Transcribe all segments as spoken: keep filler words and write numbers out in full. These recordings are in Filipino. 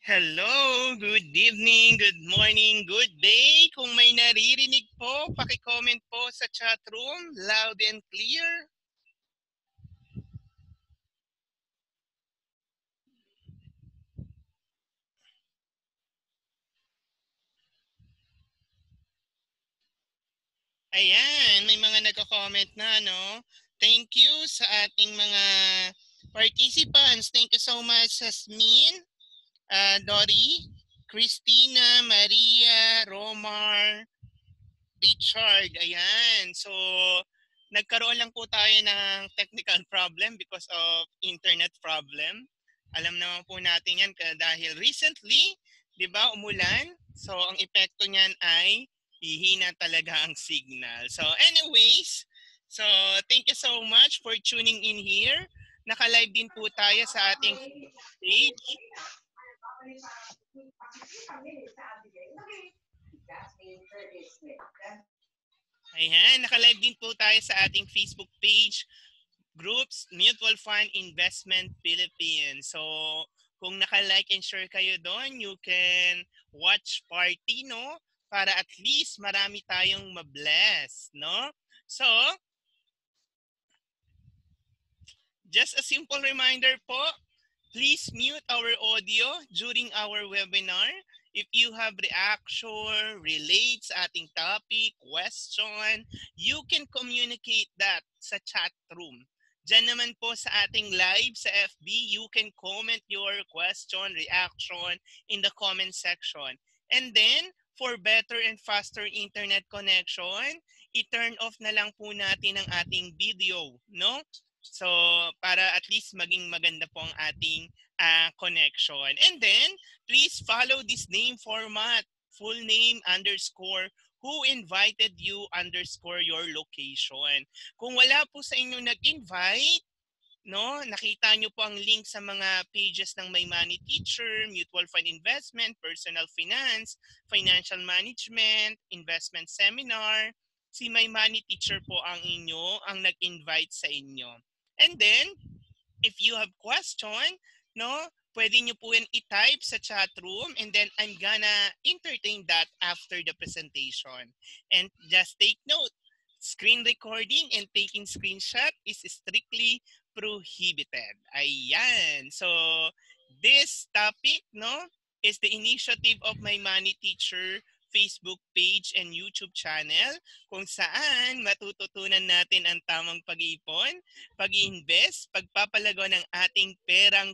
Hello, good evening, good morning, good day. Kung may naririnig po, paki-comment po sa chat room, loud and clear. Ayan, may mga nagko-comment na, no? Thank you sa ating mga participants. Thank you so much, Jasmine, uh, Dory, Christina, Maria, Romar, Richard. Ayan, so nagkaroon lang po tayo ng technical problem because of internet problem. Alam naman po natin yan dahil recently, di ba, umulan. So ang epekto niyan ay hihina talaga ang signal. So anyways, so thank you so much for tuning in here. Naka-live din po tayo sa ating page. Ayan, naka-live din po tayo sa ating Facebook page, Groups Mutual Fund Investment Philippines. So, kung naka-like and share kayo doon, you can watch party, no? Para at least marami tayong mabless, no? So, just a simple reminder po, please mute our audio during our webinar. If you have reaction, relates sa ating topic, question, you can communicate that sa chat room. Diyan naman po sa ating live sa F B, you can comment your question, reaction in the comment section. And then, for better and faster internet connection, i-turn off na lang po natin ang ating video, no? So, para at least maging maganda po ang ating uh, connection. And then, please follow this name format, full name underscore who invited you underscore your location. Kung wala po sa inyo nag-invite, no, nakita nyo po ang link sa mga pages ng My Money Teacher, Mutual Fund Investment, Personal Finance, Financial Management, Investment Seminar. Si My Money Teacher po ang inyo, ang nag-invite sa inyo. And then, if you have question, no, pwede nyo po yan i-type sa chat room and then I'm gonna entertain that after the presentation. And just take note, screen recording and taking screenshot is strictly prohibited. Ayan. So, this topic, no, is the initiative of My Money Teacher Facebook page and YouTube channel kung saan matututunan natin ang tamang pag-iipon, pag-invest, pagpapalago ng ating perang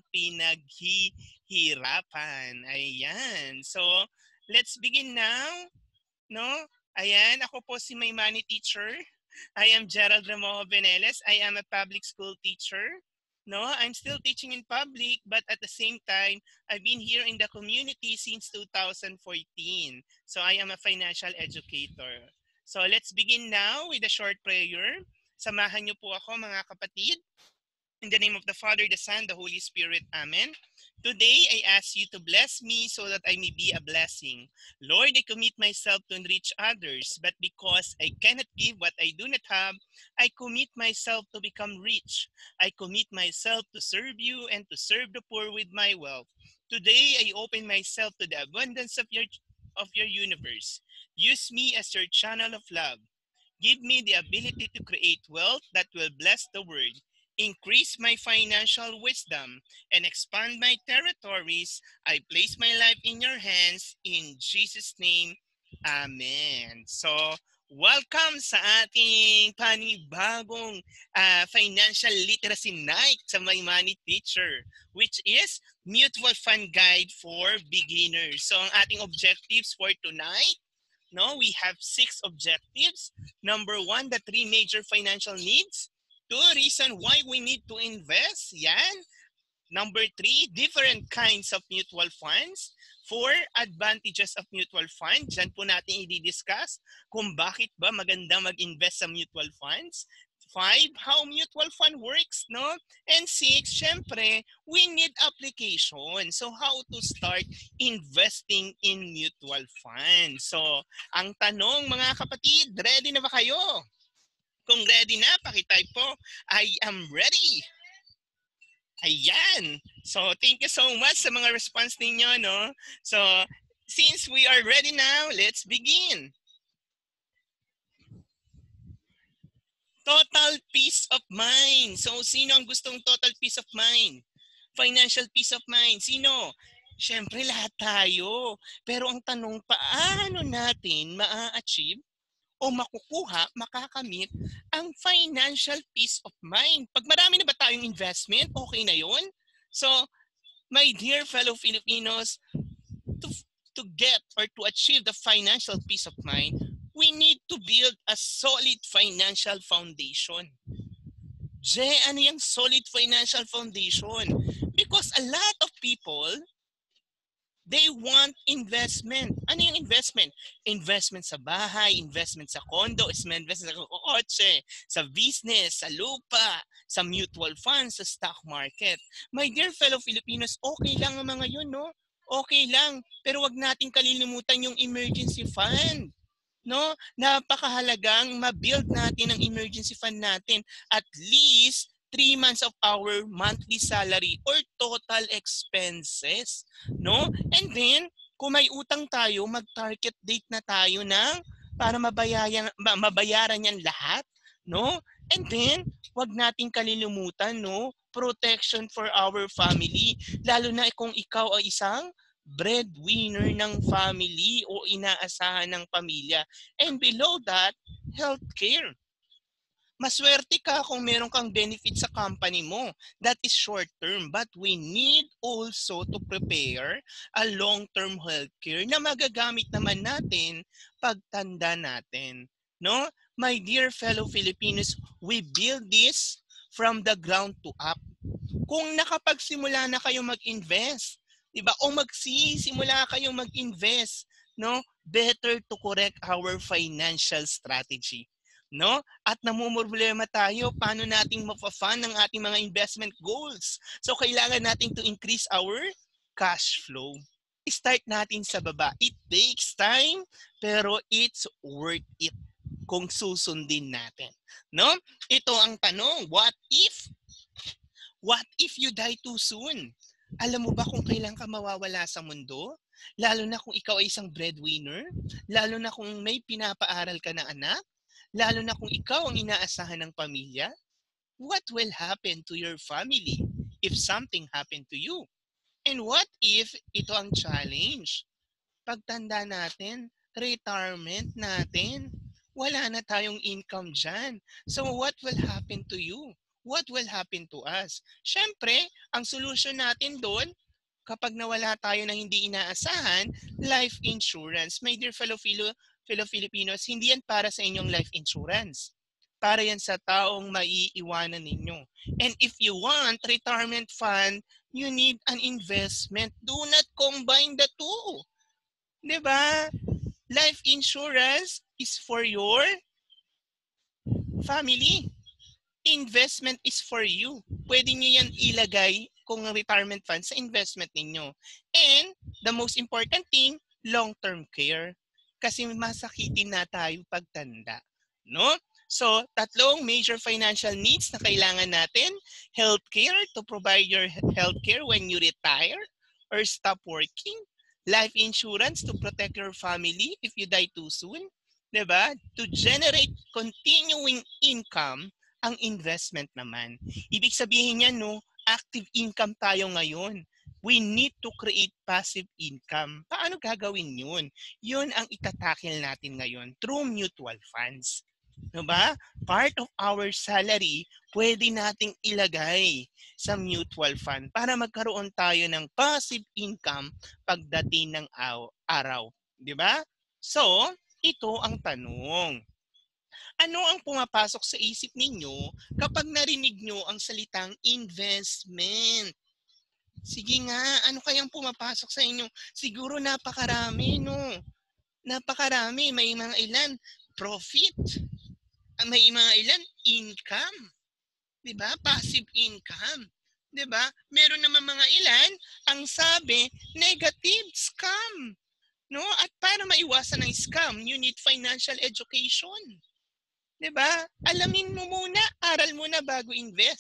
pinaghihirapan. Ayan. So, let's begin now. No? Ayan, ako po si My Money Teacher. I am Gerald Remojo Veneles. I am a public school teacher. No, I'm still teaching in public, but at the same time, I've been here in the community since two thousand fourteen. So I am a financial educator. So let's begin now with a short prayer. Samahan niyo po ako mga kapatid. In the name of the Father, the Son, the Holy Spirit. Amen. Today, I ask you to bless me so that I may be a blessing. Lord, I commit myself to enrich others, but because I cannot give what I do not have, I commit myself to become rich. I commit myself to serve you and to serve the poor with my wealth. Today, I open myself to the abundance of your, of your universe. Use me as your channel of love. Give me the ability to create wealth that will bless the world. Increase my financial wisdom and expand my territories. I place my life in your hands. In Jesus' name, Amen. So, welcome sa ating panibagong uh, financial literacy night sa My Money Teacher, which is Mutual Fund Guide for Beginners. So, ang ating objectives for tonight, no, we have six objectives. Number one, the three major financial needs. Two, reason why we need to invest. Yan. Number three, different kinds of mutual funds. Four, advantages of mutual fund. Diyan po natin i-discuss kung bakit ba maganda mag-invest sa mutual funds. Five, how mutual fund works, no? And six, syempre, we need application. So, how to start investing in mutual funds. So, ang tanong mga kapatid, ready na ba kayo? Kung ready na, pakitype po, I am ready. Ayan. So, thank you so much sa mga response ninyo, no? So, since we are ready now, let's begin. Total peace of mind. So, sino ang gustong total peace of mind? Financial peace of mind. Sino? Siyempre, lahat tayo. Pero ang tanong, paano natin ma-achieve o makukuha, makakamit ang financial peace of mind? Pag marami na ba tayong investment, okay na yun? So, my dear fellow Filipinos, to, to get or to achieve the financial peace of mind, we need to build a solid financial foundation. Jay, ano yung solid financial foundation? Because a lot of people, they want investment. Ano yung investment? Investment sa bahay, investment sa condo, investment sa kotse, sa business, sa lupa, sa mutual funds, sa stock market. My dear fellow Filipinos, okay lang ang mga yun, no? Okay lang. Pero wag nating kalilimutan yung emergency fund. No? Napakahalagang ma-build natin ang emergency fund natin. At least three months of our monthly salary or total expenses. No? And then, kung may utang tayo, mag-target date na tayo ng para mabayaran, mabayaran yan lahat. No? And then, wag nating kalilimutan, no? Protection for our family. Lalo na kung ikaw ay isang breadwinner ng family o inaasahan ng pamilya. And below that, healthcare. Maswerte ka kung meron kang benefit sa company mo. That is short term. But we need also to prepare a long-term healthcare na magagamit naman natin pagtanda natin. No? My dear fellow Filipinos, we build this from the ground to up. Kung nakapagsimula na kayo mag-invest, diba? O magsisimula kayong mag-invest, no? Better to correct our financial strategy. No? At namumroblema tayo paano nating mapa-fund ang ating mga investment goals. So kailangan nating to increase our cash flow. Start natin sa baba. It takes time, pero it's worth it kung susundin natin. No? Ito ang tanong, what if? What if you die too soon? Alam mo ba kung kailan ka mawawala sa mundo? Lalo na kung ikaw ay isang breadwinner? Lalo na kung may pinapaaral ka na anak? Lalo na kung ikaw ang inaasahan ng pamilya? What will happen to your family if something happened to you? And what if ito ang challenge? Pagtanda natin, retirement natin, wala na tayong income dyan. So what will happen to you? What will happen to us? Siyempre, ang solution natin doon, kapag nawala tayo na hindi inaasahan, life insurance. My dear fellow, Filo, fellow Filipinos, hindi yan para sa inyong life insurance. Para yan sa taong maiiwanan ninyo. And if you want retirement fund, you need an investment. Do not combine the two. Diba? Life insurance is for your family. Investment is for you. Pwede nyo yan ilagay kung retirement fund sa investment ninyo. And the most important thing, long-term care. Kasi masakitin na tayo pagtanda. No? So, tatlong major financial needs na kailangan natin. Healthcare to provide your healthcare when you retire or stop working. Life insurance to protect your family if you die too soon. Diba? To generate continuing income, ang investment naman. Ibig sabihin niya, no, active income tayo ngayon. We need to create passive income. Paano gagawin yun? Yun ang itatakil natin ngayon through mutual funds. Diba? Part of our salary, pwede nating ilagay sa mutual fund para magkaroon tayo ng passive income pagdating ng araw. Diba? So, ito ang tanong. Ano ang pumapasok sa isip ninyo kapag narinig nyo ang salitang investment? Sige nga, ano kayang pumapasok sa inyo? Siguro napakarami, no? Napakarami. May mga ilan, profit. May mga ilan, income. Diba? Passive income. Diba? Meron naman mga ilan, ang sabi, negative scam. No? At para maiwasan ng scam, you need financial education. Diba? Alamin mo muna, aral muna bago invest.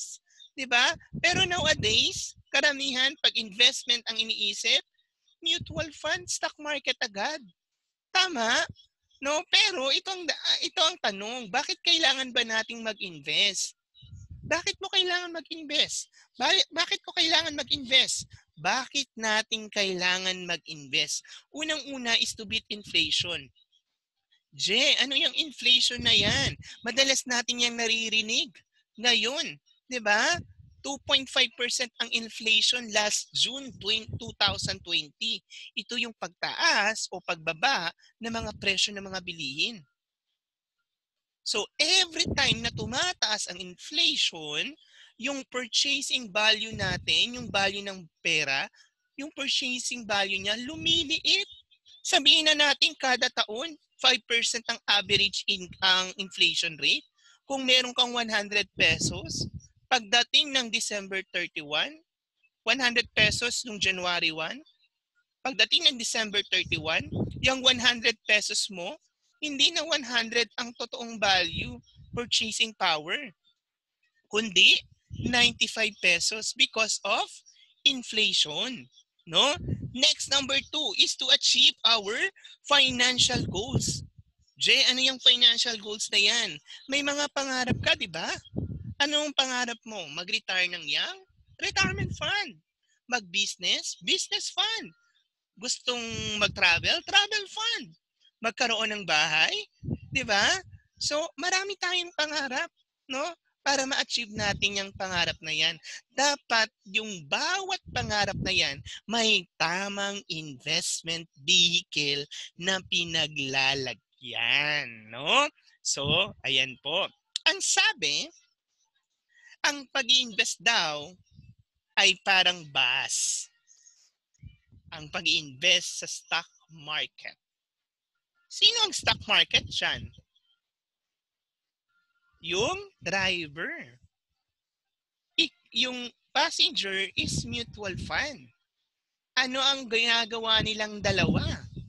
'Di ba? Pero nowadays, karamihan pag investment ang iniisip, mutual fund, stock market agad. Tama? No, pero itong ito ang tanong, bakit kailangan ba nating mag-invest? Bakit mo kailangan mag-invest? Bakit, bakit ko kailangan mag-invest? Bakit natin kailangan mag-invest? Unang-una is to beat inflation. Je, ano yung inflation na yan? Madalas natin yung naririnig. Ngayon, di ba? two point five percent ang inflation last June twenty twenty. Ito yung pagtaas o pagbaba ng mga presyo ng mga bilihin. So every time na tumataas ang inflation, yung purchasing value natin, yung value ng pera, yung purchasing value niya lumiliit. Sabihin na natin kada taon, five percent ang average in, ang inflation rate. Kung meron kang one hundred pesos, pagdating ng December thirty-one, one hundred pesos nung January first, pagdating ng December thirty-one, yung one hundred pesos mo, hindi na one hundred ang totoong value, purchasing power, kundi ninety-five pesos because of inflation. No? Next, number two is to achieve our financial goals. Jay, ano yung financial goals na yan? May mga pangarap ka, di ba? Anong pangarap mo? Mag-retire ng young? Retirement fund. Mag-business? Business fund. Gustong mag-travel? Travel fund. Magkaroon ng bahay? Di ba? So, marami tayong pangarap, no? Para ma-achieve natin yung pangarap na yan. Dapat yung bawat pangarap na yan may tamang investment vehicle na pinaglalagyan, no? So, ayan po. Ang sabi, ang pag-i-invest daw ay parang bus. Ang pag-i-invest sa stock market. Sino ang stock market dyan? Yung driver. I- yung passenger is mutual fund. Ano ang ginagawa nilang dalawa?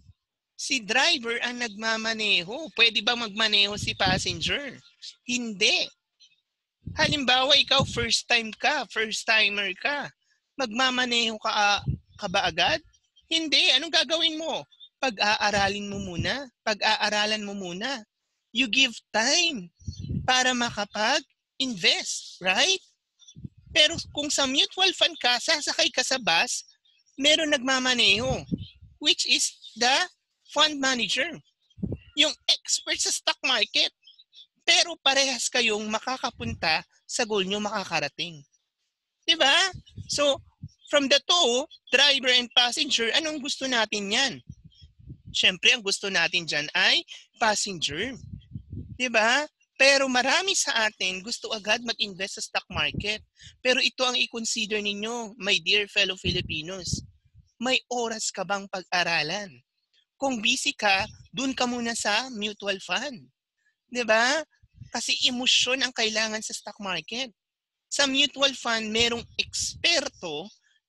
Si driver ang nagmamaneho. Pwede ba magmaneho si passenger? Hindi. Halimbawa, ikaw first time ka, first timer ka. Magmamaneho ka, ka ba agad? Hindi. Anong gagawin mo? Pag-aaralin mo muna. Pag-aaralan mo muna. You give time para makapag-invest, right? Pero kung sa mutual fund ka, sasakay ka sa bus, meron nagmamaneho, which is the fund manager. Yung expert sa stock market. Pero parehas kayong makakapunta sa goal nyo makakarating. Diba? So, from the two, driver and passenger, anong gusto natin yan? Siyempre, ang gusto natin dyan ay passenger. Diba? Pero marami sa atin gusto agad mag-invest sa stock market. Pero ito ang i-consider ninyo, my dear fellow Filipinos. May oras ka bang pag-aralan? Kung busy ka, dun ka muna sa mutual fund. Diba? Kasi emosyon ang kailangan sa stock market. Sa mutual fund, merong eksperto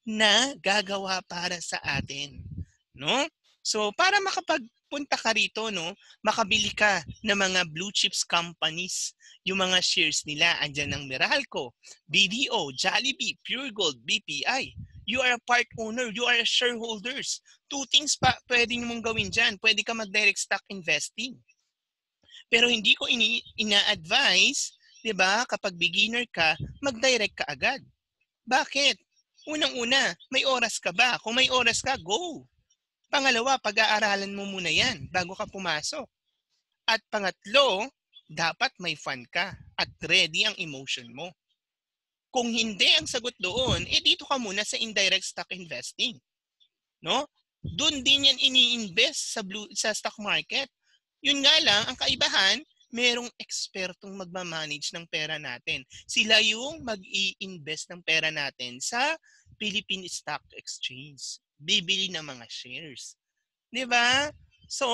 na gagawa para sa atin. No? So, para makapagpunta ka rito, no, makabili ka ng mga blue chips companies. Yung mga shares nila, andyan ng Meralco, B D O, Jollibee, Pure Gold, B P I. You are a part owner, you are a shareholders. Two things pa pwede mong gawin dyan. Pwede ka mag-direct stock investing. Pero hindi ko ini ina-advise, 'di ba, kapag beginner ka, mag-direct ka agad. Bakit? Unang-una, may oras ka ba? Kung may oras ka, go. Pangalawa, pag-aaralan mo muna 'yan bago ka pumasok. At pangatlo, dapat may fun ka at ready ang emotion mo. Kung hindi ang sagot doon, eh dito ka muna sa indirect stock investing. No? Doon din yan ini-invest sa blue sa stock market. Yun nga lang, ang kaibahan, merong ekspertong magmamanage ng pera natin. Sila yung mag-i-invest ng pera natin sa Philippine Stock Exchange. Bibili ng mga shares. Di ba? So,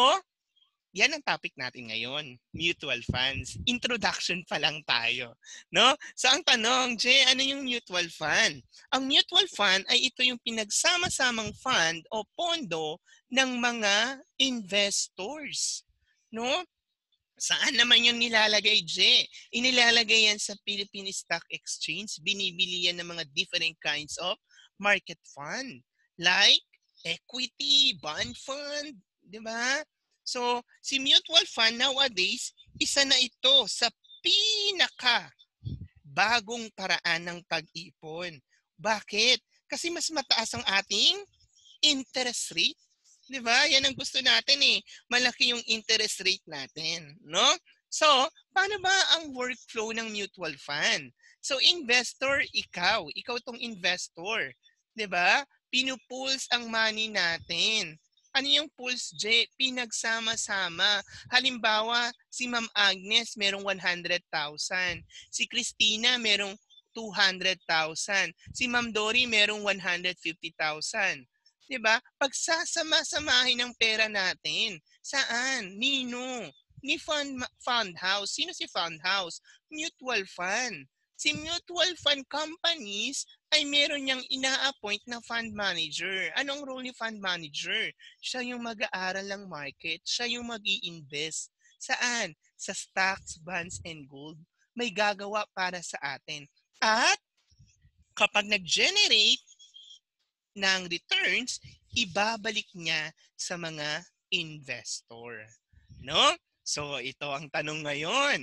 yan ang topic natin ngayon, mutual funds. Introduction pa lang tayo. No? So ang tanong, Jay, ano yung mutual fund? Ang mutual fund ay ito yung pinagsama-samang fund o pondo ng mga investors. No? Saan naman yung nilalagay, Je? Inilalagay yan sa Philippine Stock Exchange. Binibili yan ng mga different kinds of market fund. Like equity, bond fund, di ba? So, si mutual fund nowadays, isa na ito sa pinaka bagong paraan ng pag-ipon. Bakit? Kasi mas mataas ang ating interest rate. Di ba? Yan ang gusto natin eh. Malaki yung interest rate natin. No? So, paano ba ang workflow ng mutual fund? So, investor, ikaw. Ikaw tong investor. Di ba? Pinupulse ang money natin. Ano yung pulse, J? Pinagsama-sama. Halimbawa, si Ma'am Agnes merong one hundred thousand. Si Christina merong two hundred thousand. Si Ma'am Dory merong one hundred fifty thousand. Diba? Pagsasama-samahin ng pera natin. Saan? Nino? Ni fund, fund house. Sino si fund house? Mutual fund. Si mutual fund companies ay meron niyang ina-appoint na fund manager. Anong role ni fund manager? Siya yung mag-aaral ng market. Siya yung mag-i-invest. Saan? Sa stocks, bonds, and gold. May gagawa para sa atin. At kapag nag-generate ng returns, ibabalik niya sa mga investor. No? So, ito ang tanong ngayon.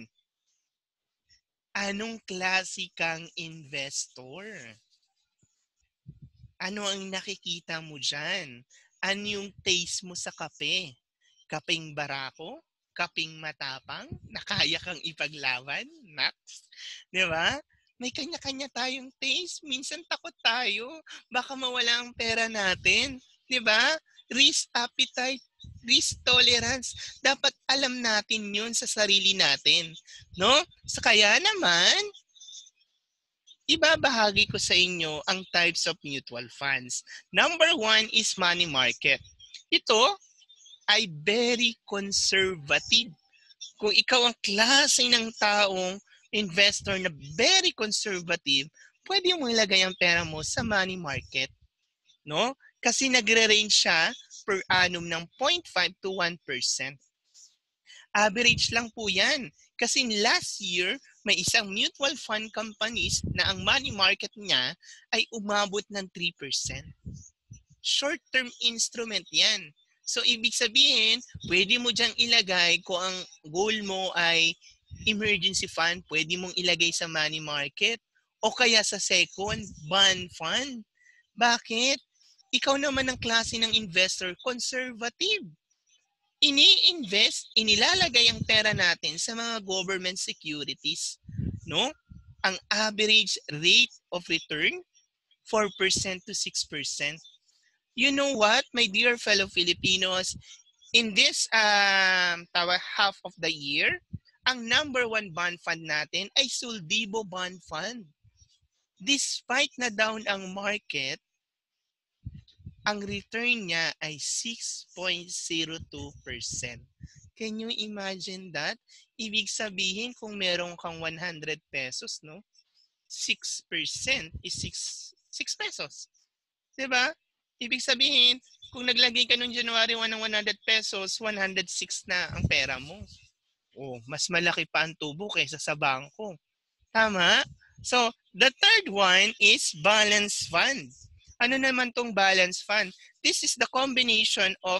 Anong klase kang investor? Ano ang nakikita mo dyan? Ano yung taste mo sa kape? Kapeng barako? Kapeng matapang? Na kaya kang ipaglaban? Max? Di ba? May kanya-kanya tayong taste. Minsan takot tayo. Baka mawala ang pera natin. Di ba? Risk appetite, risk tolerance. Dapat alam natin yun sa sarili natin. No? So kaya naman, ibabahagi ko sa inyo ang types of mutual funds. Number one is money market. Ito ay very conservative. Kung ikaw ang klase ng taong investor na very conservative, pwede mo ilagay ang pera mo sa money market. No? Kasi nagre-range siya per annum ng zero point five to one percent. Average lang po yan. Kasi last year, may isang mutual fund companies na ang money market niya ay umabot ng three percent. Short-term instrument yan. So, ibig sabihin, pwede mo diyang ilagay kung ang goal mo ay emergency fund, pwede mong ilagay sa money market o kaya sa second, bond fund. Bakit? Ikaw naman ang klase ng investor, conservative. Ini-invest, inilalagay ang pera natin sa mga government securities. No? Ang average rate of return, four percent to six percent. You know what, my dear fellow Filipinos, in this um, half of the year, ang number one bond fund natin ay Soldibo Bond Fund. Despite na down ang market, ang return niya ay six point zero two percent. Can you imagine that? Ibig sabihin kung meron kang one hundred pesos, no? six percent is six pesos. Diba? Ibig sabihin, kung naglagay ka noong January one ng one hundred pesos, one hundred six na ang pera mo. Oh, mas malaki pa ang tubo kaysa sa bangko. Tama? So, the third one is balance fund. Ano naman tong balance fund? This is the combination of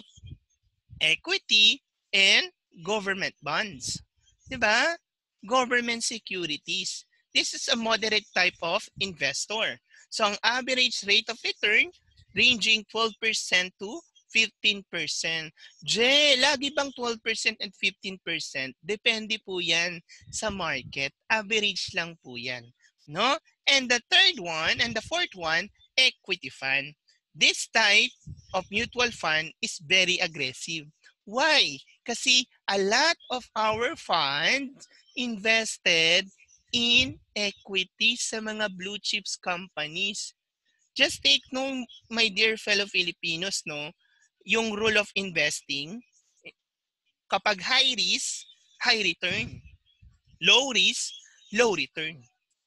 equity and government bonds. Diba? Government securities. This is a moderate type of investor. So, ang average rate of return ranging twelve percent to fifteen percent. Je, lagi bang twelve percent and fifteen percent? Depende po yan sa market. Average lang po yan. No? And the third one and the fourth one, equity fund. This type of mutual fund is very aggressive. Why? Kasi a lot of our funds invested in equity sa mga blue chips companies. Just take note, my dear fellow Filipinos, no, yung rule of investing, kapag high risk, high return. Low risk, low return.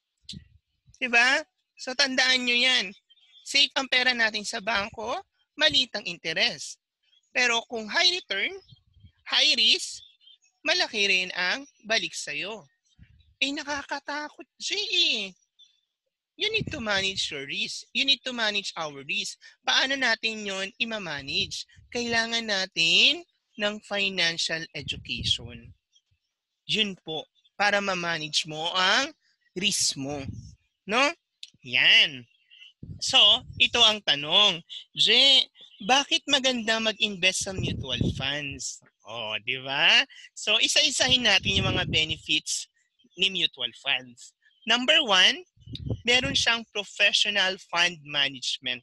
Diba? So tandaan nyo yan. Safe ang pera natin sa bangko, maliit ang interest. Pero kung high return, high risk, malaki rin ang balik sa'yo. Eh, nakakatakot siya eh. You need to manage your risk. You need to manage our risk. Paano natin yon i-manage? Kailangan natin ng financial education. Yun po, para ma-manage mo ang risk mo. No? Yan. So, ito ang tanong. Je, bakit maganda mag-invest sa mutual funds? Oh, di ba? So, isa-isahin natin yung mga benefits ni mutual funds. Number one, meron siyang professional fund management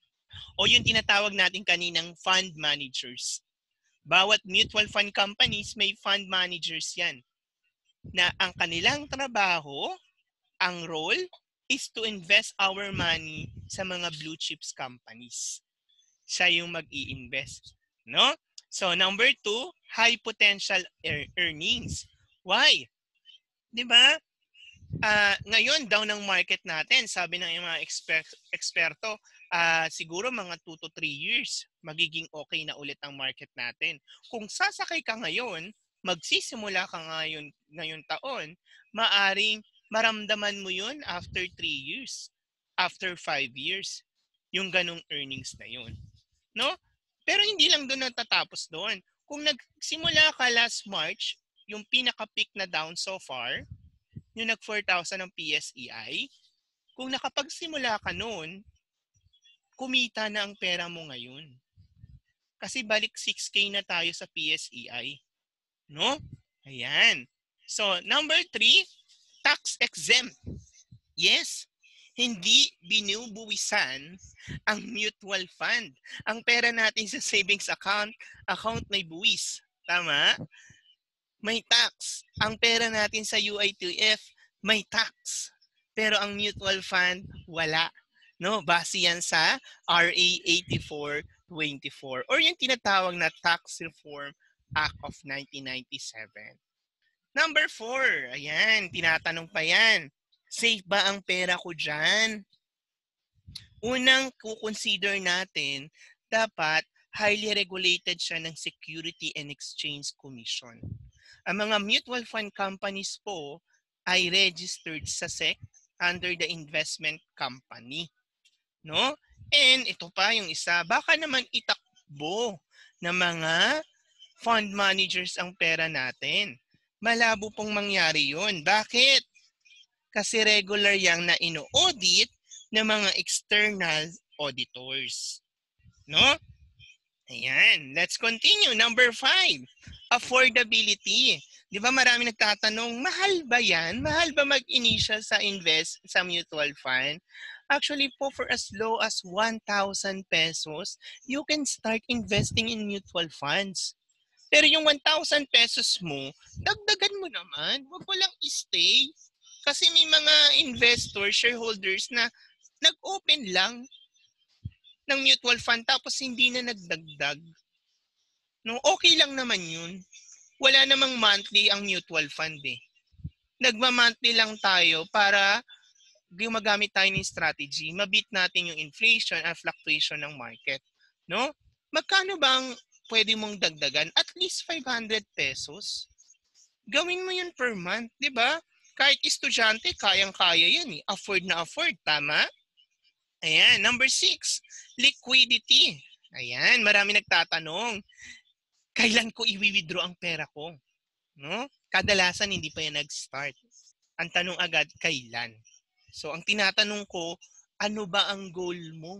o yung tinatawag natin kaninang fund managers. Bawat mutual fund companies may fund managers yan na ang kanilang trabaho, ang role, is to invest our money sa mga blue chips companies. Siya yung mag-i-invest. No? So, number two, high potential er- earnings. Why? Di ba? Uh, ngayon, down ng market natin, sabi ng mga exper- eksperto, uh, siguro mga two to three years, magiging okay na ulit ang market natin. Kung sasakay ka ngayon, magsisimula ka ngayon, ngayon taon, maaring maramdaman mo yun after three years, after five years, yung ganong earnings na yun. No? Pero hindi lang doon natatapos doon. Kung nagsimula ka last March, yung pinaka-peak na down so far, yung nag four thousand ng P S E I, kung nakapagsimula ka noon, kumita na ang pera mo ngayon. Kasi balik six K na tayo sa P S E I. No? Ayan. So, number three, tax exempt. Yes, hindi binubuwisan ang mutual fund. Ang pera natin sa savings account, account may buwis. Tama? May tax. Ang pera natin sa U I T F, may tax. Pero ang mutual fund, wala. No, base yan sa R A eighty-four twenty-four or yung tinatawag na Tax Reform Act of nineteen ninety-seven. Number four, ayan, tinatanong pa yan. Safe ba ang pera ko dyan? Unang kukonsider natin, dapat highly regulated siya ng Security and Exchange Commission. Ang mga mutual fund companies po ay registered sa S E C under the investment company. No? And ito pa yung isa, baka naman itakbo ng mga fund managers ang pera natin. Malabo pong mangyari yun. Bakit? Kasi regular yang na ino-audit ng mga external auditors. No? Ayan, let's continue. Number five, affordability. Di ba marami nagtatanong, mahal ba yan? Mahal ba mag-initial sa invest sa mutual fund? Actually po, for as low as one thousand pesos, you can start investing in mutual funds. Pero yung one thousand pesos mo, dagdagan mo naman. Huwag mo lang i-stay. Kasi may mga investors, shareholders na nag-open lang ng mutual fund tapos hindi na nagdagdag. No, okay lang naman yun. Wala namang monthly ang mutual fund eh. Nagma-monthly lang tayo para gumagamit tayo ng strategy, mabit natin yung inflation at fluctuation ng market. No? Magkano bang pwede mong dagdagan? At least five hundred pesos. Gawin mo yun per month, di ba? Kahit estudyante, kayang-kaya yan eh. Afford na afford, tama? Ayan, number six, liquidity. Ayan, marami nagtatanong, kailan ko i-withdraw ang pera ko? No? Kadalasan hindi pa yan nag-start. Ang tanong agad, kailan? So, ang tinatanong ko, ano ba ang goal mo?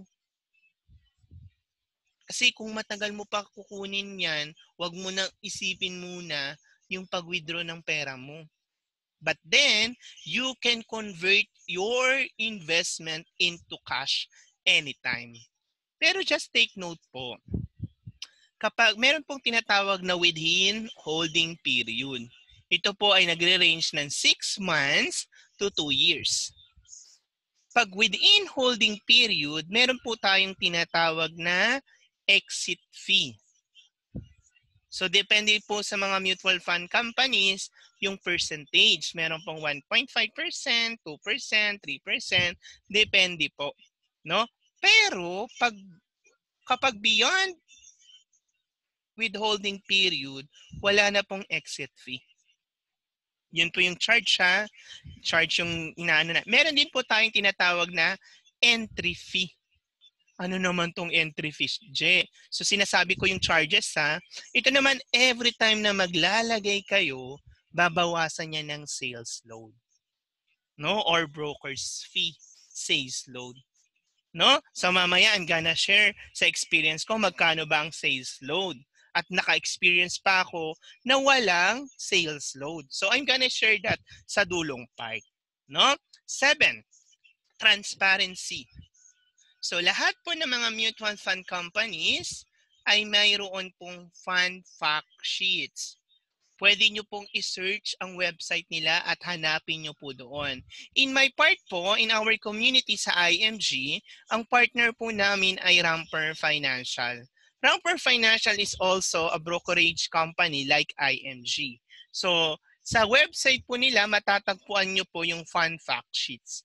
Kasi kung matagal mo pa kukunin yan, wag mo nang isipin muna yung pag-withdraw ng pera mo. But then, you can convert your investment into cash anytime. Pero just take note po, kapag meron pong tinatawag na within holding period, ito po ay nagre-range ng six months to two years. Pag within holding period, meron po tayong tinatawag na exit fee. So, depende po sa mga mutual fund companies, yung percentage. Meron pong one point five percent, two percent, three percent. Depende po. No? Pero, pag, kapag beyond withholding period, wala na pong exit fee. Yun po yung charge ha. Charge yung inaano na. Meron din po tayong tinatawag na entry fee. Ano naman tong entry fee, J? So sinasabi ko yung charges ha. Ito naman every time na maglalagay kayo, babawasan niya ng sales load. No? Or broker's fee, sales load. No? So mamaya I'm gonna share sa experience ko magkano ba ang sales load. At naka-experience pa ako na walang sales load. So I'm gonna share that sa dulong part. No? Seven, transparency. So lahat po ng mga mutual fund companies ay mayroon pong fund fact sheets. Pwede nyo pong i-search ang website nila at hanapin nyo po doon. In my part po, in our community sa I M G, ang partner po namin ay Ramper Financial. Ramper Financial is also a brokerage company like I M G. So, sa website po nila, matatagpuan nyo po yung fund fact sheets.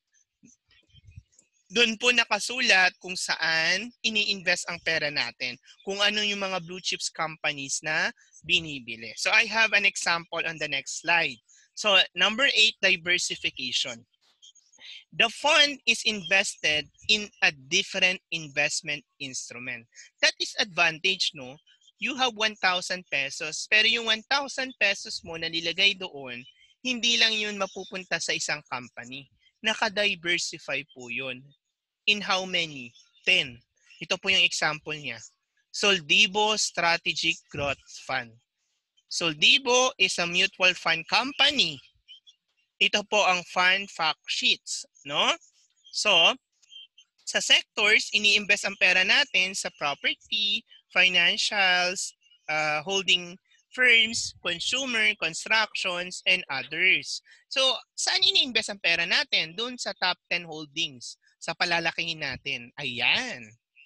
Doon po nakasulat kung saan ini-invest ang pera natin. Kung ano yung mga blue chips companies na binibili. So I have an example on the next slide. So number eight, diversification. The fund is invested in a different investment instrument. That is advantage, no? You have one thousand pesos, pero yung one thousand pesos mo na nilagay doon, hindi lang yun mapupunta sa isang company. Naka-diversify po yun. In how many? ten. Ito po yung example niya. Soldibo Strategic Growth Fund. Soldibo is a mutual fund company. Ito po ang fund fact sheets, no? So, sa sectors, ini-invest ang pera natin sa property, financials, uh, holding firms, consumer, constructions, and others. So, saan ini-invest ang pera natin? Doon sa top ten holdings. Sa palalakihin natin. Ayan.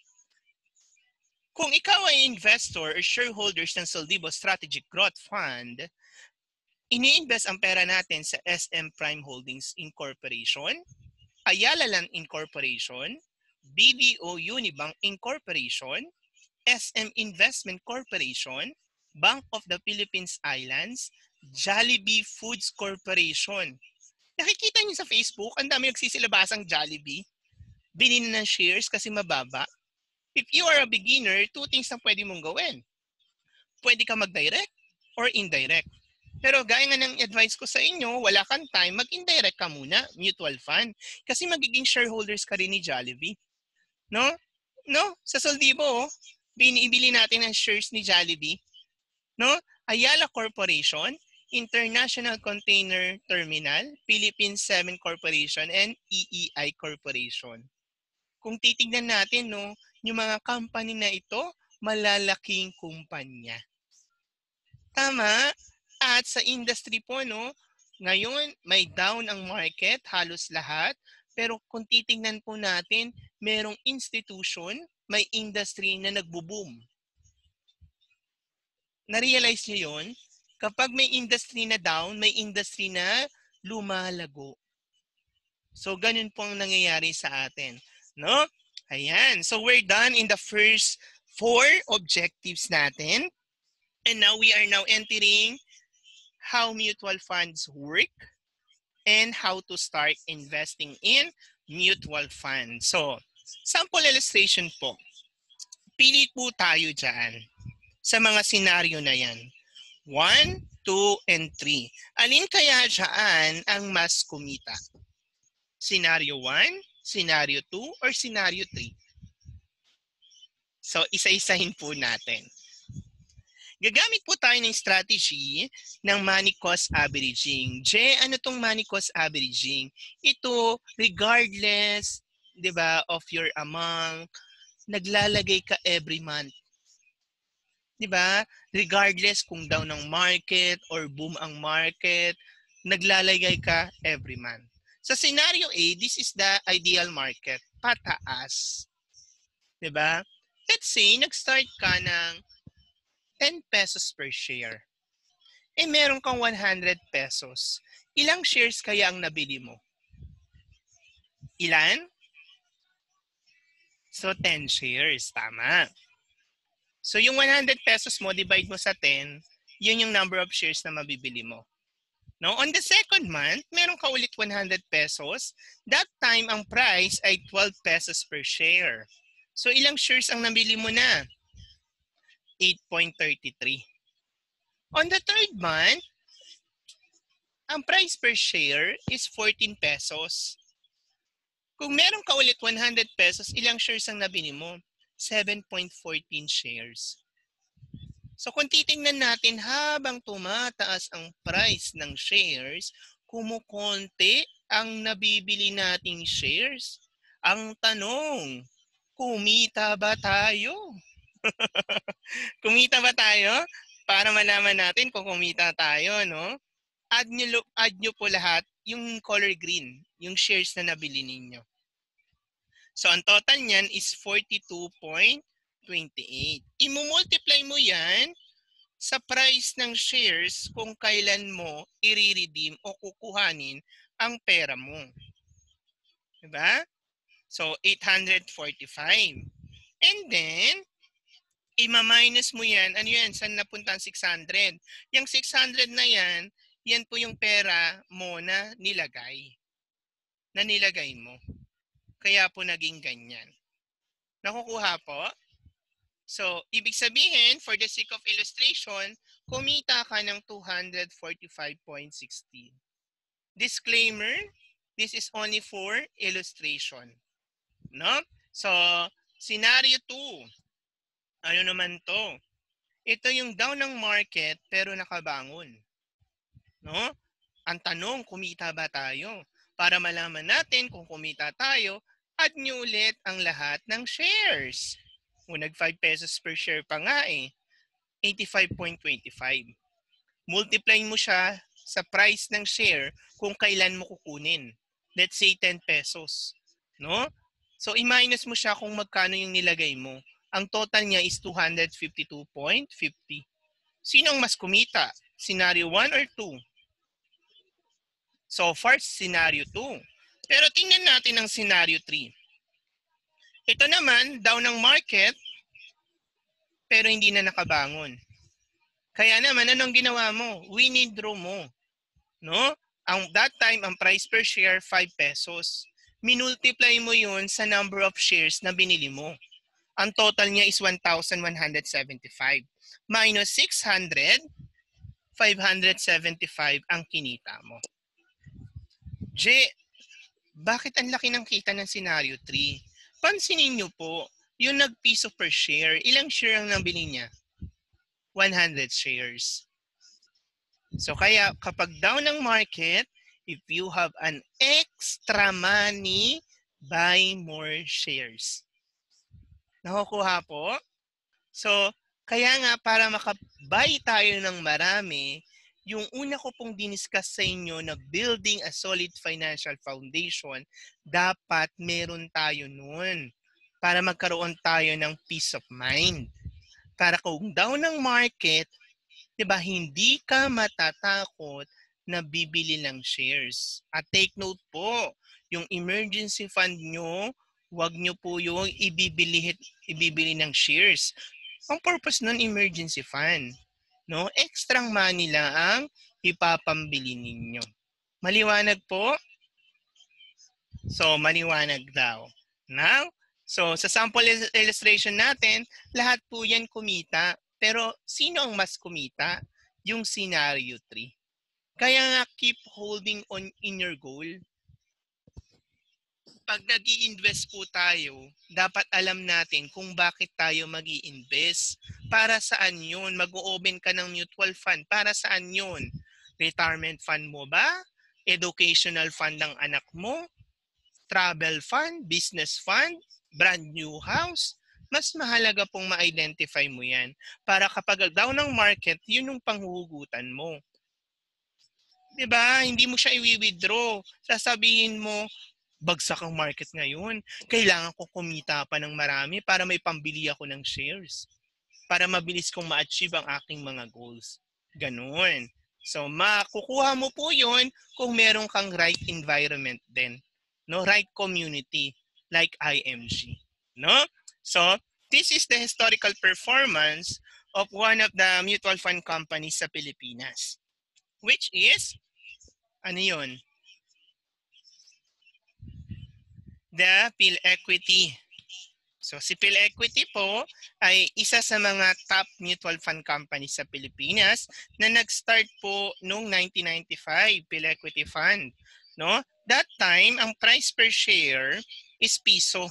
Kung ikaw ay investor or shareholders ng Soldibo Strategic Growth Fund, ini-invest ang pera natin sa S M Prime Holdings Incorporation, Ayala Land Incorporation, B D O Unibank Incorporation, S M Investment Corporation, Bank of the Philippines Islands, Jollibee Foods Corporation. Nakikita niyo sa Facebook, ang dami nagsisilabasang Jollibee. Binili ng shares kasi mababa. If you are a beginner, two things ang pwede mong gawin. Pwede ka mag-direct or indirect. Pero gaya nga ng advice ko sa inyo, wala kang time, mag-indirect ka muna, mutual fund. Kasi magiging shareholders ka rin ni Jollibee. No? No? Sa Soldibo, binibili natin ang shares ni Jollibee. No? Ayala Corporation, International Container Terminal, Philippines Seven Corporation, and E E I Corporation. Kung titignan natin, no, yung mga company na ito, malalaking kumpanya. Tama? At sa industry po, no, ngayon may down ang market, halos lahat. Pero kung titignan po natin, merong institution, may industry na nagbo-boom. Na-realize niyo yun? Kapag may industry na down, may industry na lumalago. So, ganun po ang nangyayari sa atin. No? Ayan. So, we're done in the first four objectives natin. And now, we are now entering how mutual funds work and how to start investing in mutual funds. So, sample illustration po. Pili po tayo dyan sa mga senaryo na yan. One, two, and three. Alin kaya dyan ang mas kumita? Scenario one, Scenario two, or Scenario three? So, isa-isahin po natin. Gagamit po tayo ng strategy ng money cost averaging. J, ano tong money cost averaging? Ito, regardless, di ba, of your amount, naglalagay ka every month. Di ba? Regardless kung down ang market or boom ang market, naglalagay ka every month. Sa scenario A, this is the ideal market. Pataas. Diba? Let's say, nag-start ka ng ten pesos per share. Eh, meron kang one hundred pesos. Ilang shares kaya ang nabili mo? Ilan? So, ten shares. Tama. So yung one hundred pesos mo, divide mo sa ten, yun yung number of shares na mabibili mo. No? On the second month, meron ka ulit one hundred pesos. That time, ang price ay twelve pesos per share. So ilang shares ang nabili mo na? eight point three three. On the third month, ang price per share is fourteen pesos. Kung meron ka ulit one hundred pesos, ilang shares ang nabili mo? seven point one four shares. So kung titingnan natin habang tumataas ang price ng shares, kumukonti ang nabibili nating shares. Ang tanong, kumita ba tayo? Kumita ba tayo? Para malaman natin kung kumita tayo, no? Add nyo, add nyo po lahat yung color green, yung shares na nabili ninyo. So ang total niyan is forty-two point two eight. I-multiply mo yan sa price ng shares kung kailan mo i-redeem o kukuhanin ang pera mo. Diba? So eight hundred forty-five. And then, ima-minus mo yan. Ano yan? Saan napunta ang six hundred? Yung six hundred na yan, yan po yung pera mo na nilagay. Na nilagay mo. Kaya po naging ganyan. Nakukuha po? So, ibig sabihin, for the sake of illustration, kumita ka ng two hundred forty-five point one six. Disclaimer, this is only for illustration. No? So, scenario two. Ano naman to? Ito yung down ng market pero nakabangon. No? Ang tanong, kumita ba tayo? Para malaman natin kung kumita tayo, add nyo ulit ang lahat ng shares. O nag five pesos per share pa nga eh. eighty-five point two five. Multiply mo siya sa price ng share kung kailan mo kukunin. Let's say ten pesos. No? So i-minus mo siya kung magkano yung nilagay mo. Ang total niya is two hundred fifty-two point five zero. Sino ang mas kumita? Scenario one or two? So far, scenario two. Pero tingnan natin ang scenario three. Ito naman, down ng market, pero hindi na nakabangon. Kaya naman, anong ginawa mo? Winidraw mo. No? Ang, that time, ang price per share, five pesos. Minultiply mo yun sa number of shares na binili mo. Ang total niya is one thousand one hundred seventy-five. Minus six hundred, five hundred seventy-five ang kinita mo. J, bakit ang laki ng kita ng scenario three? Pansinin nyo po, yung nag-piso per share, ilang share ang nabili niya? one hundred shares. So kaya kapag down ng market, if you have an extra money, buy more shares. Nakukuha po? So kaya nga para makabuy tayo ng marami, yung una ko pong diniscuss sa inyo na building a solid financial foundation, dapat meron tayo nun para magkaroon tayo ng peace of mind. Para kung down ng market, diba, hindi ka matatakot na bibili ng shares. At take note po, yung emergency fund nyo, wag nyo po yung ibibili, ibibili ng shares. Ang purpose nun, emergency fund. No? Extra money lang ang ipapambili ninyo. Maliwanag po? So, maliwanag daw. Now, so sa sample illustration natin, lahat po yan kumita. Pero sino ang mas kumita? Yung scenario three. Kaya nga, keep holding on in your goal. Pag nag-i-invest po tayo, dapat alam natin kung bakit tayo mag-i-invest. Para saan yun? Mag-o-open ka ng mutual fund. Para saan yun? Retirement fund mo ba? Educational fund ng anak mo? Travel fund? Business fund? Brand new house? Mas mahalaga pong ma-identify mo yan. Para kapag down ng market, yun yung panghuhugutan mo. Diba? Hindi mo siya i-withdraw. Sasabihin mo, bagsak ang market ngayon. Kailangan ko kumita pa ng marami para may pambili ako ng shares. Para mabilis kong ma-achieve ang aking mga goals. Ganun. So, makukuha mo po yun kung meron kang right environment din. No? Right community like I M G. No? So, this is the historical performance of one of the mutual fund companies sa Pilipinas. Which is, ano yun? The PhilEquity. So si PhilEquity po ay isa sa mga top mutual fund companies sa Pilipinas na nag-start po noong nineteen ninety-five, PhilEquity Fund. No? That time, ang price per share is piso.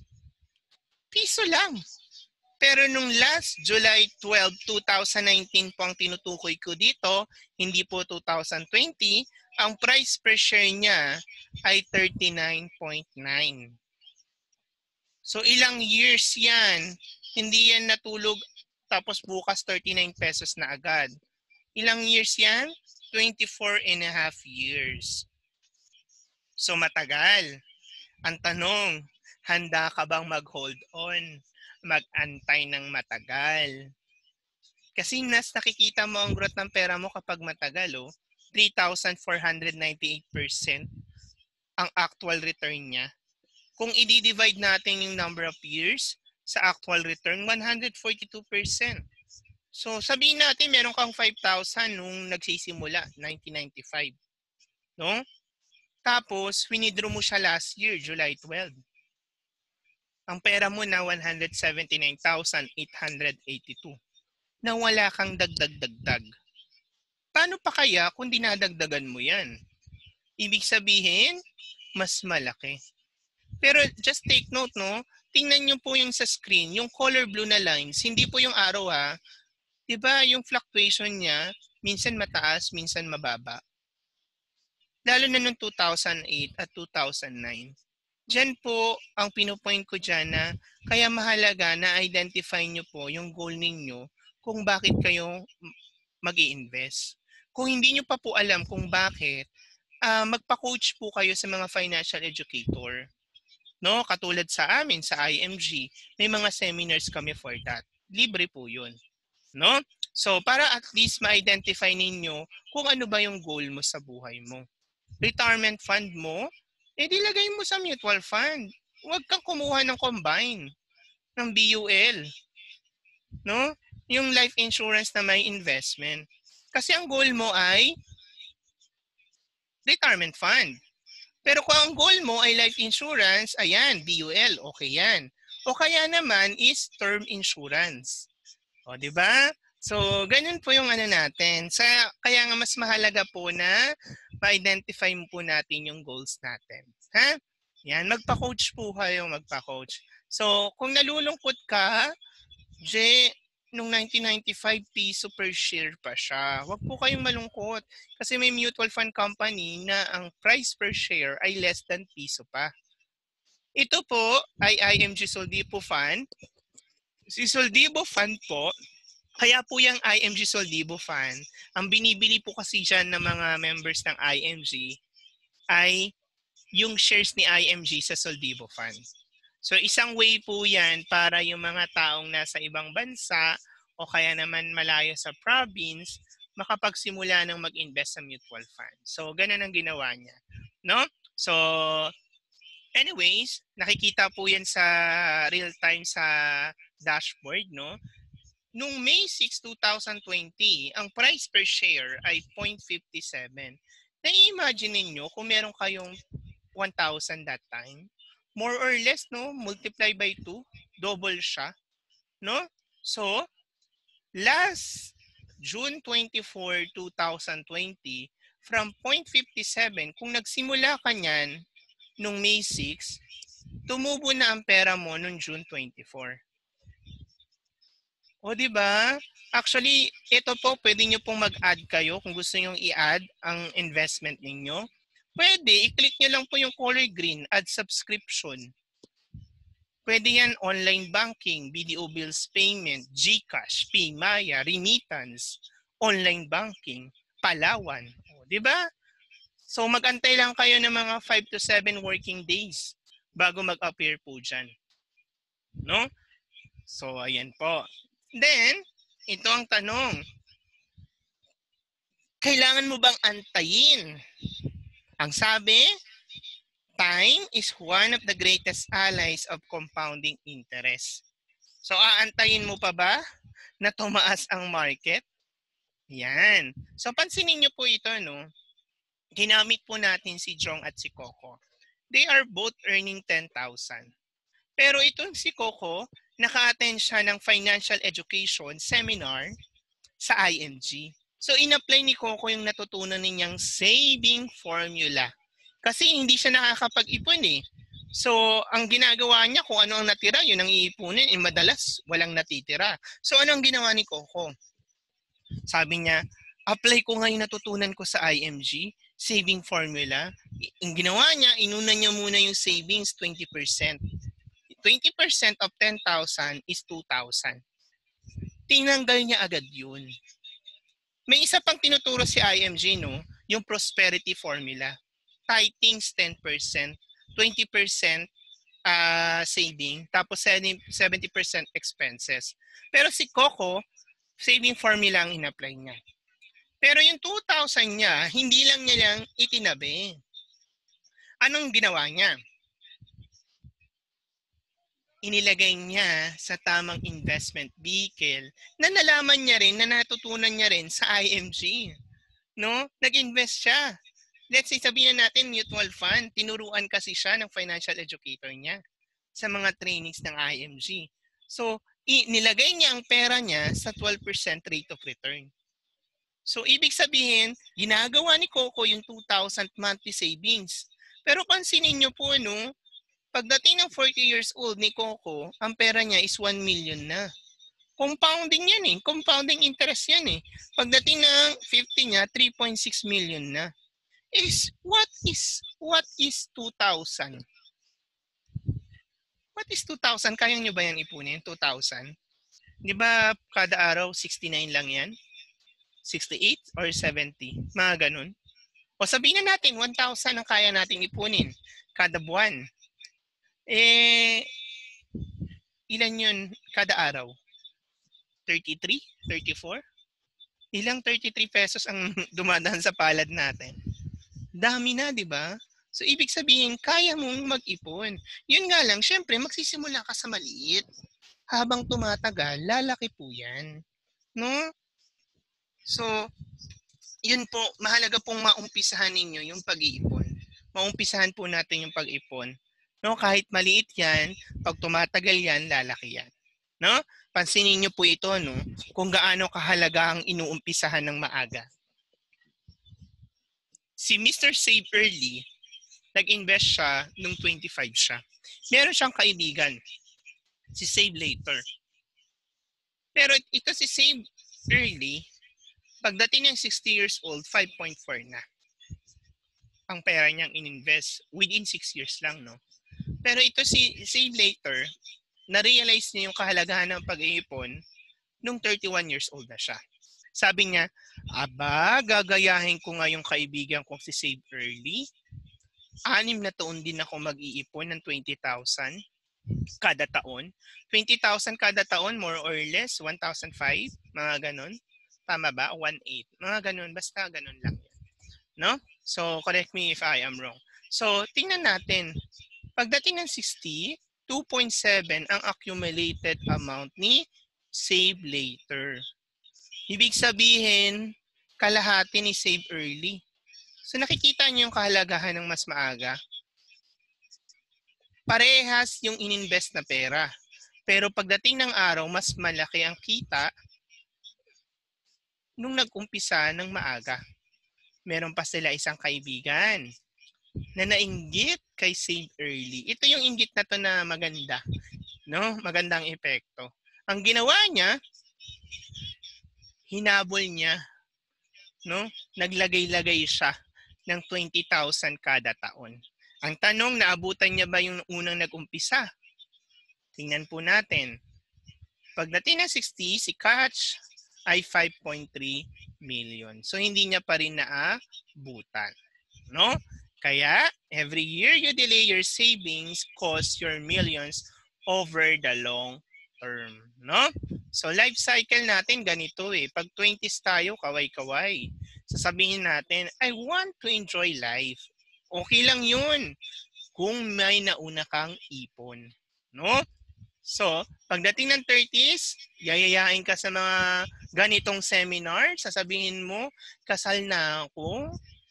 Piso lang. Pero nung last July twelfth, twenty nineteen po ang tinutukoy ko dito, hindi po two thousand twenty, ang price per share niya ay thirty-nine point nine. So ilang years yan, hindi yan natulog tapos bukas thirty-nine pesos na agad. Ilang years yan? twenty-four and a half years. So matagal. Ang tanong, handa ka bang mag-hold on? Mag-antay ng matagal? Kasi nas nakikita mo ang growth ng pera mo kapag matagal, oh, three thousand four hundred ninety-eight percent ang actual return niya. Kung i-divide natin yung number of years sa actual return, one hundred forty-two percent. So sabihin natin meron kang five thousand nung nagsisimula, nineteen ninety-five. No? Tapos, winidraw mo siya last year, July twelfth. Ang pera mo na one hundred seventy-nine thousand eight hundred eighty-two. Na wala kang dagdag-dagdag. Paano pa kaya kung dinadagdagan mo yan? Ibig sabihin, mas malaki. Pero just take note, no? Tingnan nyo po yung sa screen, yung color blue na lines, hindi po yung arrow ha. Diba yung fluctuation niya, minsan mataas, minsan mababa. Lalo na noong two thousand eight at two thousand nine. Diyan po ang pinupoint ko dyan na kaya mahalaga na identify nyo po yung goal ninyo kung bakit kayo mag-i-invest. Kung hindi nyo pa po alam kung bakit, uh, magpa-coach po kayo sa mga financial educator. No, katulad sa amin sa I M G, may mga seminars kami for that. Libre po 'yun. No? So, para at least ma-identify ninyo kung ano ba yung goal mo sa buhay mo. Retirement fund mo, eh dilagay mo sa mutual fund. Huwag kang kumuha ng combine, ng B U L. No? Yung life insurance na may investment. Kasi ang goal mo ay retirement fund. Pero kung ang goal mo ay life insurance, ayan, B U L, okay yan. O kaya naman is term insurance. O, di ba? So, ganyan po yung ano natin. Sa, kaya nga mas mahalaga po na ma-identify mo po natin yung goals natin. Ha? Yan, magpa-coach po kayo, magpa-coach. So, kung nalulungkot ka, J, nung nineteen ninety-five, piso per share pa siya. Huwag po kayong malungkot kasi may mutual fund company na ang price per share ay less than piso pa. Ito po ay I M G Soldibo Fund. Si Soldibo Fund po, kaya po yung I M G Soldibo Fund, ang binibili po kasi dyan ng mga members ng I M G ay yung shares ni I M G sa Soldibo Fund. So isang way po yan para yung mga taong nasa ibang bansa o kaya naman malayo sa province makapagsimula ng mag-invest sa mutual fund. So ganun ang ginawa niya. No? So anyways, nakikita po yan sa real time sa dashboard. No? Noong May sixth, twenty twenty, ang price per share ay zero point five seven. Na-imagine ninyo kung meron kayong one thousand that time, more or less, no, multiply by two, double siya, no? So, last June twenty-fourth, twenty twenty, from zero point five seven, kung nagsimula ka niyan nung May sixth, tumubo na ang pera mo nung June twenty-fourth. O, di ba? Actually, ito po, pwede nyo pong mag-add kayo kung gusto nyo i-add ang investment ninyo. Pwede, i-click nyo lang po yung color green, add subscription. Pwede yan online banking, B D O bills payment, GCash, Paymaya, remittance, online banking, Palawan. O, di ba? So mag-antay lang kayo ng mga five to seven working days bago mag-appear po dyan. No? So ayan po. Then, ito ang tanong. Kailangan mo bang antayin? Ang sabi, time is one of the greatest allies of compounding interest. So aantayin mo pa ba na tumaas ang market? Yan. So pansinin niyo po ito, no? Ginamit po natin si Jong at si Coco. They are both earning ten thousand. Pero itong si Coco, naka-attend siya ng financial education seminar sa I M G. So in-apply ni Coco yung natutunan ninyang saving formula. Kasi hindi siya nakakapag-ipon eh. So ang ginagawa niya kung ano ang natira, yun ang iipunin. Eh, madalas walang natitira. So ano ang ginawa ni Coco? Sabi niya, apply ko nga yung natutunan ko sa I M G, saving formula. Ang ginawa niya, inuna niya muna yung savings twenty percent. twenty percent of ten thousand is two thousand. Tinanggal niya agad yun. May isa pang tinuturo si I M G, no? Yung prosperity formula. Tithings ten percent, twenty percent uh, saving, tapos seventy percent expenses. Pero si Coco, saving formula ang in-apply niya. Pero yung two thousand niya, hindi lang niya lang itinabi. Anong ginawa niya? Inilagay niya sa tamang investment vehicle na nalaman niya rin, na natutunan niya rin sa I M G. No? Nag-invest siya. Let's say, sabihin na natin mutual fund. Tinuruan kasi siya ng financial educator niya sa mga trainings ng I M G. So, nilagay niya ang pera niya sa twelve percent rate of return. So, ibig sabihin, ginagawa ni Coco yung two thousand monthly savings. Pero pansinin niyo po, no, pagdating ng forty years old ni Coco, ang pera niya is one million na. Compounding yan eh. Compounding interest yan eh. Pagdating ng fifty niya, three point six million na. Is, what is, what is two thousand? What is two thousand? Kaya nyo ba yan ipunin? two thousand? Di ba kada araw sixty-nine lang yan? sixty-eight or seventy? Mga ganun. O sabihin na natin, one thousand ang kaya nating ipunin kada buwan. Eh, ilan yun kada araw? thirty-three? thirty-four? Ilang thirty-three pesos ang dumadaan sa palad natin? Dami na, di ba? So, ibig sabihin, kaya mong mag-ipon. Yun nga lang, syempre, magsisimula ka sa maliit. Habang tumatagal, lalaki po yan. No? So, yun po, mahalaga pong maumpisahan ninyo yung pag-iipon. Maumpisahan po natin yung pag-ipon. No, kahit maliit yan, pag tumatagal yan, lalaki yan. No? Pansinin niyo po ito, no? Kung gaano kahalaga ang inuumpisahan ng maaga. Si Mister Save Early, nag-invest siya nung twenty-five siya. Meron siyang kaibigan, si Save Later. Pero ito si Save Early, pagdating ng sixty years old, five point four na ang pera niyang ininvest within six years lang, no? Pero ito si Save Later, na-realize niya yung kahalagahan ng pag-iipon nung thirty-one years old na siya. Sabi niya, aba, gagayahin ko nga yung kaibigan kong si Save Early. Anim na taon din ako mag-iipon ng twenty thousand kada taon. twenty thousand kada taon, more or less, one thousand five, mga ganun. Tama ba? one eight. Mga ganun, basta ganun lang. No? So, correct me if I am wrong. So, tingnan natin. Pagdating ng sixty, two point seven ang accumulated amount ni Save Later. Ibig sabihin, kalahati ni Save Early. So nakikita niyo yung kahalagahan ng mas maaga. Parehas yung ininvest na pera. Pero pagdating ng araw, mas malaki ang kita nung nag-umpisa ng maaga. Meron pa sila isang kaibigan na nainggit kay Save Early. Ito yung inggit na to na maganda. No? Magandang epekto. Ang ginawa niya, hinabol niya. No? Naglagay-lagay siya ng twenty thousand kada taon. Ang tanong, naabutan niya ba yung unang nag-umpisa? Tingnan po natin. Pagdating ng sixty, si Catch ay five point three million. So, hindi niya pa rin naabutan. No? Kaya, every year you delay your savings costs your millions over the long term. No? So, life cycle natin ganito eh. Pag twenties tayo, kaway-kaway. Sasabihin natin, I want to enjoy life. Okay lang yun kung may nauna kang ipon. No? So, pagdating ng thirties, yayayain ka sa mga ganitong seminar, sasabihin mo, kasal na ako,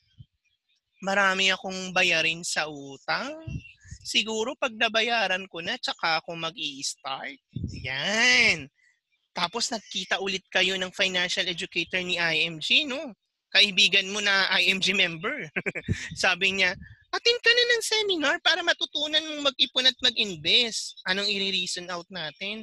marami akong bayarin sa utang, siguro pag nabayaran ko na, tsaka ako mag-i-start. Yan. Tapos nagkita ulit kayo ng financial educator ni I M G, no? Kaibigan mo na I M G member. Sabi niya, attend ka na ng seminar para matutunan mong mag-ipon at mag-invest. Anong i-reason out natin?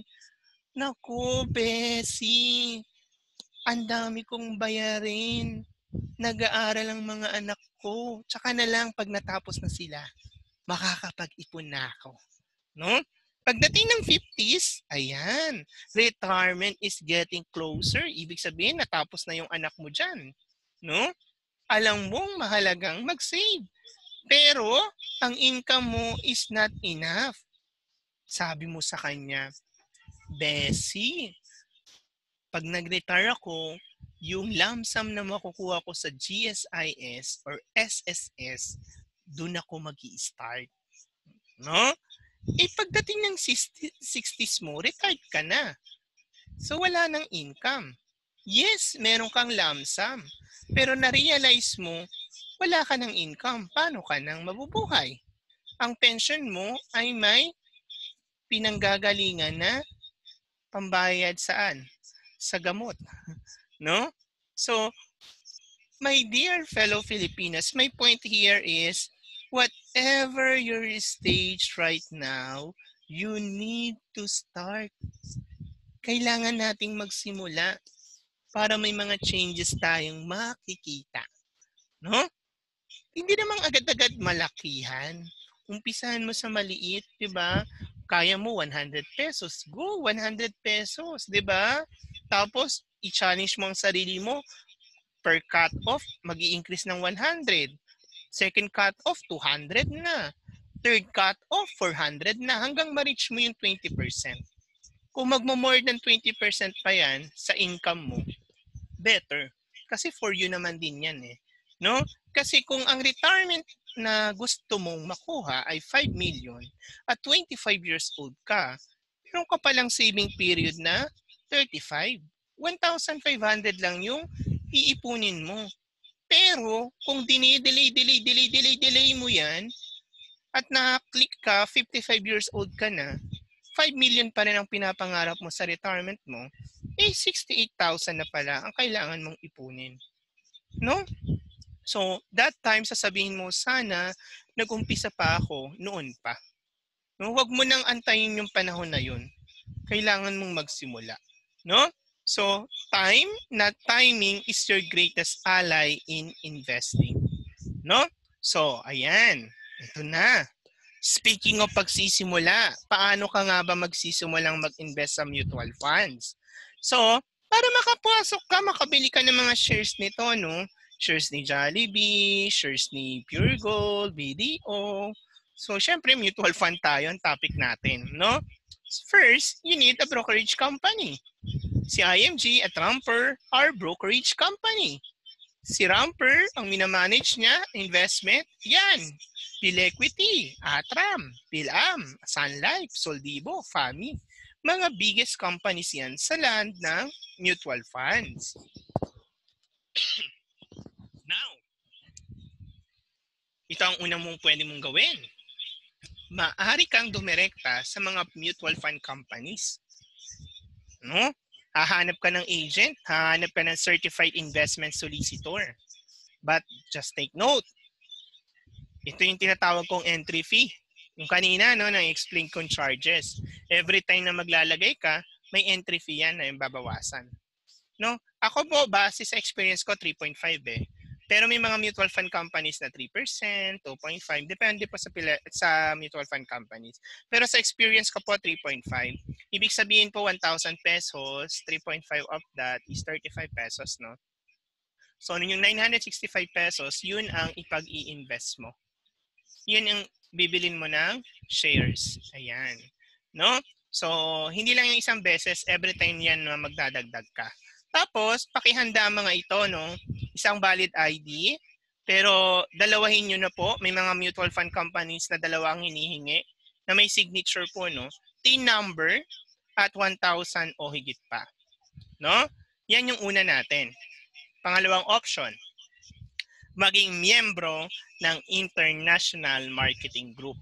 Naku, Bessie, ang dami kong bayarin. Nag-aaral ang mga anak ko. Tsaka na lang pag natapos na sila, makakapag-ipon na ako. No? Pagdating ng fifties, ayan, retirement is getting closer. Ibig sabihin, natapos na yung anak mo dyan. No? Alam mong mahalagang mag-save. Pero, ang income mo is not enough. Sabi mo sa kanya, Bessie, pag nag-retire ako, yung lump sum na makukuha ko sa G S I S or S S S, doon ako mag-i-start. No? Eh, pagdating ng sixties mo, retired ka na. So, wala nang income. Yes, meron kang lump sum. Pero na-realize mo, wala ka ng income. Paano ka nang mabubuhay? Ang pension mo ay may pinanggagalingan na pambayad saan? Sa gamot. No? So, my dear fellow Filipinos, my point here is, whatever your stage right now, you need to start. Kailangan nating magsimula para may mga changes tayong makikita. No? Hindi namang agad-agad malakihan. Umpisahan mo sa maliit, di ba? Kaya mo one hundred pesos. Go, one hundred pesos, di ba? Tapos, i-challenge mo ang sarili mo. Per cut-off, mag-i-increase ng one hundred. Second cut-off, two hundred na. Third cut-off, four hundred na. Hanggang ma-reach mo yung twenty percent. Kung magmo-more than twenty percent pa yan sa income mo, better. Kasi for you naman din yan eh. No? Kasi kung ang retirement na gusto mong makuha ay five million at twenty-five years old ka, meron ka palang saving period na thirty-five. one thousand five hundred lang yung iipunin mo. Pero kung dinidelay, delay, delay, delay, delay mo yan at na-click ka, fifty-five years old ka na, five million pa rin ang pinapangarap mo sa retirement mo, eh sixty-eight thousand na pala ang kailangan mong ipunin. No? So, that time sasabihin mo, sana nag-umpisa pa ako noon pa. No? Huwag mo nang antayin yung panahon na yun. Kailangan mong magsimula. No? So, time, not timing, is your greatest ally in investing. No? So, ayan. Ito na. Speaking of pagsisimula, paano ka nga ba magsisimulang mag-invest sa mutual funds? So, para makapasok ka, makabili ka ng mga shares nito, no? Shares ni Jollibee, shares ni Pure Gold, B D O. So, syempre, mutual fund tayo ang topic natin, no? First, you need a brokerage company. Si I M G at Ramper are brokerage company. Si Ramper, ang minamanage niya, investment, yan. Pilequity, Atram, Pilam, Sun Life, Soldibo, F A M I. Mga biggest companies yan sa land ng mutual funds. Now, ito ang unang mong pwede mong gawin. Maaari kang dumirekta sa mga mutual fund companies. No? Hahanap ka ng agent, hahanap ka ng certified investment solicitor. But just take note, ito yung tinatawag kong entry fee. Yung kanina, no, na-explain kong charges. Every time na maglalagay ka, may entry fee yan na yung babawasan. No? Ako po, base sa experience ko, three point five eh. Pero may mga mutual fund companies na three percent, two point five, depende po sa, pila- sa mutual fund companies. Pero sa experience ko po, three point five. Ibig sabihin po, one thousand pesos, three point five of that is thirty-five pesos, no? So, yung nine hundred sixty-five pesos, yun ang ipag-i-invest mo. Yun ang bibilin mo ng shares. Ayan. No? So, hindi lang yung isang beses, every time yan na magdadagdag ka. Tapos, pakihanda mga ito, no? Isang valid I D, pero dalawahin nyo na po. May mga mutual fund companies na dalawa ang hinihingi na may signature po, no? T I N number at one thousand o higit pa. No? Yan yung una natin. Pangalawang option, maging miyembro ng International Marketing Group.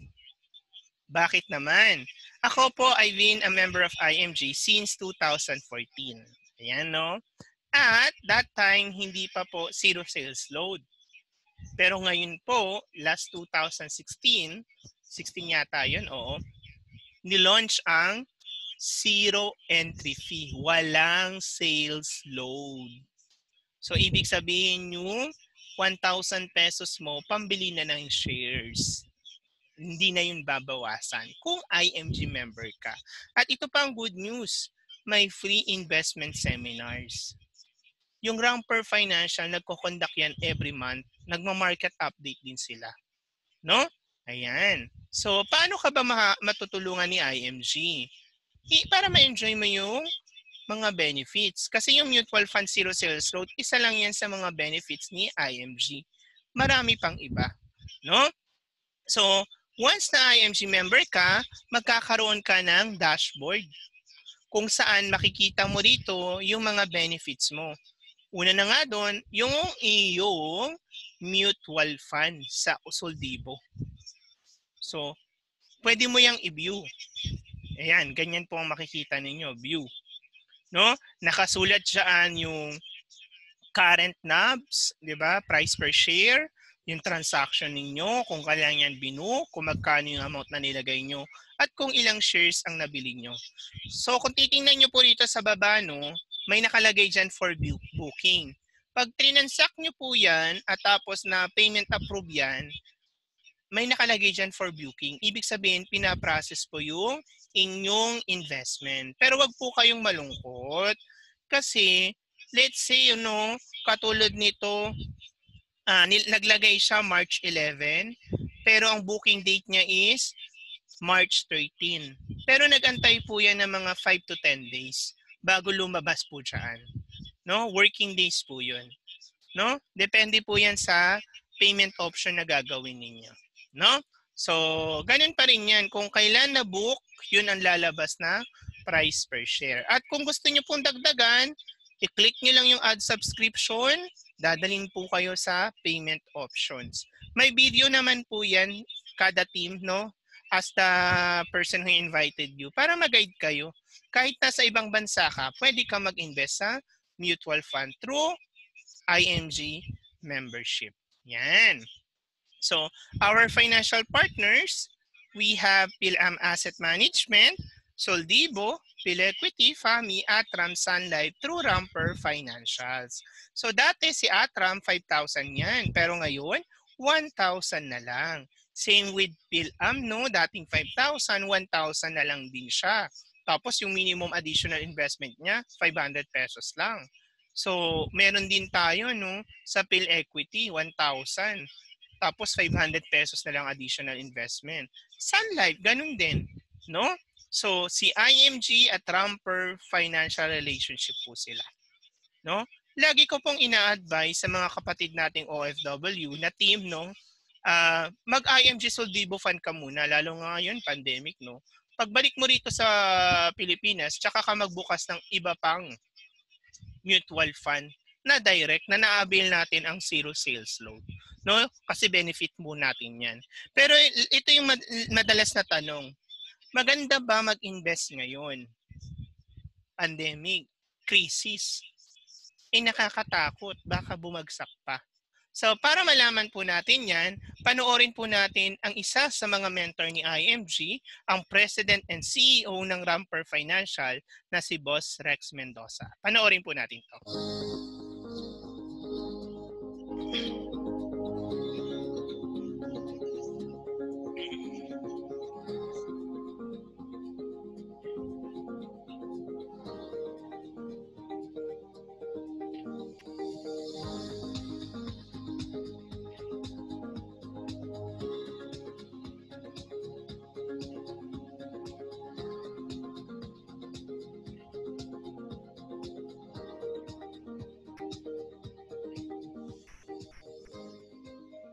Bakit naman? Ako po, I've been a member of I M G since two thousand fourteen. Ayan, no? At that time, hindi pa po zero sales load. Pero ngayon po, last two thousand sixteen, sixteen yata yun, oo, nilaunch ang zero entry fee. Walang sales load. So, ibig sabihin yung one thousand pesos mo, pambili na ng shares. Hindi na yun babawasan kung I M G member ka. At ito pa ang good news, may free investment seminars. Yung Ramper Financial, nagko-conduct yan every month. Nagma-market update din sila. No? Ayan. So, paano ka ba matutulungan ni I M G? I, para ma-enjoy mo yung mga benefits. Kasi yung mutual fund zero sales load, isa lang yan sa mga benefits ni I M G. Marami pang iba. No? So, once na I M G member ka, magkakaroon ka ng dashboard kung saan makikita mo rito yung mga benefits mo. Una na nga doon, yung iyong mutual fund sa Soldibo. So, pwede mo yang i-view. Ayan, ganyan po ang makikita ninyo, view. No? Nakasulat dyan yung current N A Vs, di ba? Price per share, yung transaction ninyo, kung kailan yan binook, kung magkano yung amount na nilagay nyo, at kung ilang shares ang nabili nyo. So, kung titingnan nyo po rito sa baba, no, may nakalagay dyan for booking. Pag trinansact nyo po yan, at tapos na payment approve yan, may nakalagay dyan for booking. Ibig sabihin, pinaprocess po yung inyong investment. Pero wag po kayong malungkot. Kasi, let's say, you know, katulad nito, uh, naglagay siya March eleven, pero ang booking date niya is March thirteen. Pero nagantay po yan ng mga five to ten days bago lumabas po dyan. No? Working days po yun. No? Depende po yan sa payment option na gagawin ninyo. No? So, ganun pa rin yan. Kung kailan na-book, yun ang lalabas na price per share. At kung gusto nyo pong dagdagan, i-click nyo lang yung add subscription, dadalhin po kayo sa payment options. May video naman po yan, kada team, no? As the person who invited you, para mag-guide kayo. Kahit nasa ibang bansa ka, pwede ka mag-invest sa mutual fund through I M G membership. Yan. So, our financial partners, we have PhilAm Asset Management, Soldibo, PhilEquity, F A M I, Atram, Sun Life through Ramper Financials. So, dati si Atram, five thousand yan. Pero ngayon, one thousand na lang. Same with PhilAm, no? Dating five thousand, one thousand na lang din siya. Tapos yung minimum additional investment niya, five hundred pesos lang. So, meron din tayo, no? Sa PhilEquity, one thousand. Tapos five hundred pesos na lang additional investment. Sun Life, ganun din, no? So, si I M G at Ramper Financial Relationship po sila, no? Lagi ko pong ina-advise sa mga kapatid nating O F W na team, no? Uh, mag-I M G Soldibo Fund ka muna, lalo nga ngayon, pandemic, no? Pagbalik mo rito sa Pilipinas, tsaka ka magbukas ng iba pang mutual fund na direct na na-avail natin ang zero sales load. No? Kasi benefit mo natin yan. Pero ito yung madalas na tanong. Maganda ba mag-invest ngayon? Pandemic, crisis. Eh nakakatakot, baka bumagsak pa. So para malaman po natin yan, panoorin po natin ang isa sa mga mentor ni I M G, ang President and C E O ng Ramper Financial na si Boss Rex Mendoza. Panoorin po natin to.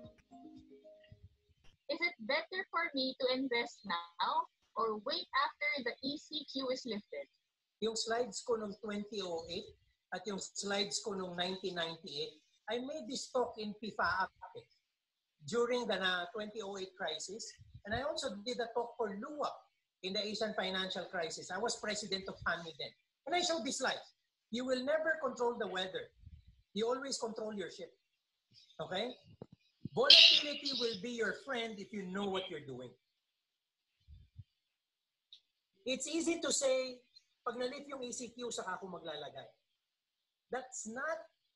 Is it better for me to invest now or wait after the E C Q is lifted? Yung slides ko noong twenty oh eight at yung slides ko noong nineteen ninety-eight, I made this talk in PIFA during the uh, twenty oh eight crisis. And I also did a talk for LUWAP in the Asian financial crisis. I was president of FAMI then. And I showed this slide. You will never control the weather. You always control your ship. Okay? Volatility will be your friend if you know what you're doing. It's easy to say, pag nalip yung E C Q, saka ako maglalagay. That's not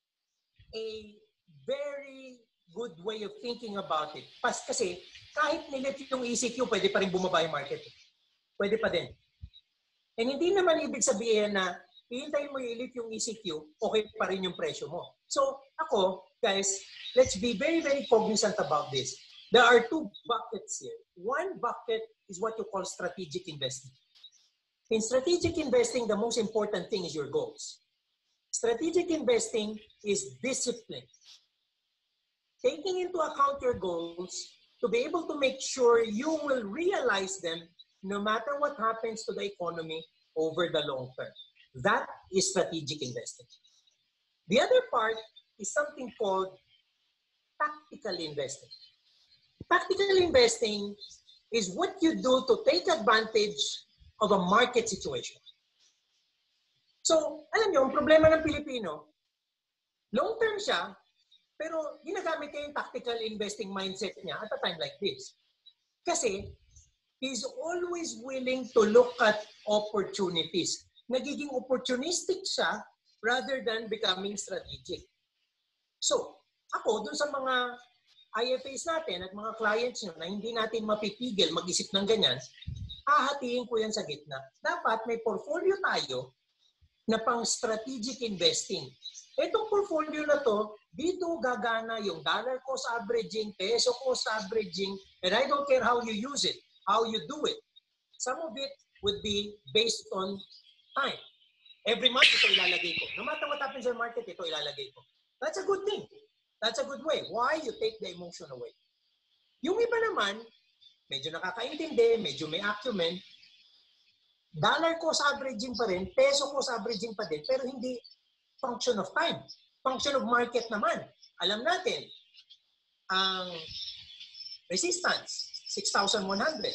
a very good way of thinking about it. Pas kasi, kahit nilip yung E C Q, pwede pa rin bumaba yung market. Pwede pa din. And hindi naman ibig sabihin na hihintayin mo yung ilip yung E C Q, okay pa rin yung presyo mo. So, ako, guys, let's be very, very cognizant about this. There are two buckets here. One bucket is what you call strategic investing. In strategic investing, the most important thing is your goals. Strategic investing is discipline. Taking into account your goals to be able to make sure you will realize them no matter what happens to the economy over the long term. That is strategic investing. The other part is something called tactical investing. Tactical investing is what you do to take advantage of a market situation. So, alam niyo, ang problema ng Pilipino, long-term siya, pero ginagamit niya yung tactical investing mindset niya at a time like this. Kasi, he's always willing to look at opportunities. Nagiging opportunistic siya rather than becoming strategic. So, ako, dun sa mga I F As natin at mga clients nyo na hindi natin mapipigil mag-isip ng ganyan, hahatiin ko yan sa gitna. Dapat may portfolio tayo na pang strategic investing. Itong portfolio na to, dito gagana yung dollar cost averaging, peso cost averaging, and I don't care how you use it, how you do it. Some of it would be based on time. Every month, ito ilalagay ko. No matter what happens in the market, ito ilalagay ko. That's a good thing. That's a good way. Why? You take the emotion away. Yung iba naman, medyo nakakaintindi, medyo may acumen, dollar cost averaging pa rin, peso cost averaging pa din, pero hindi function of time. Function of market naman. Alam natin, ang resistance, six thousand one hundred.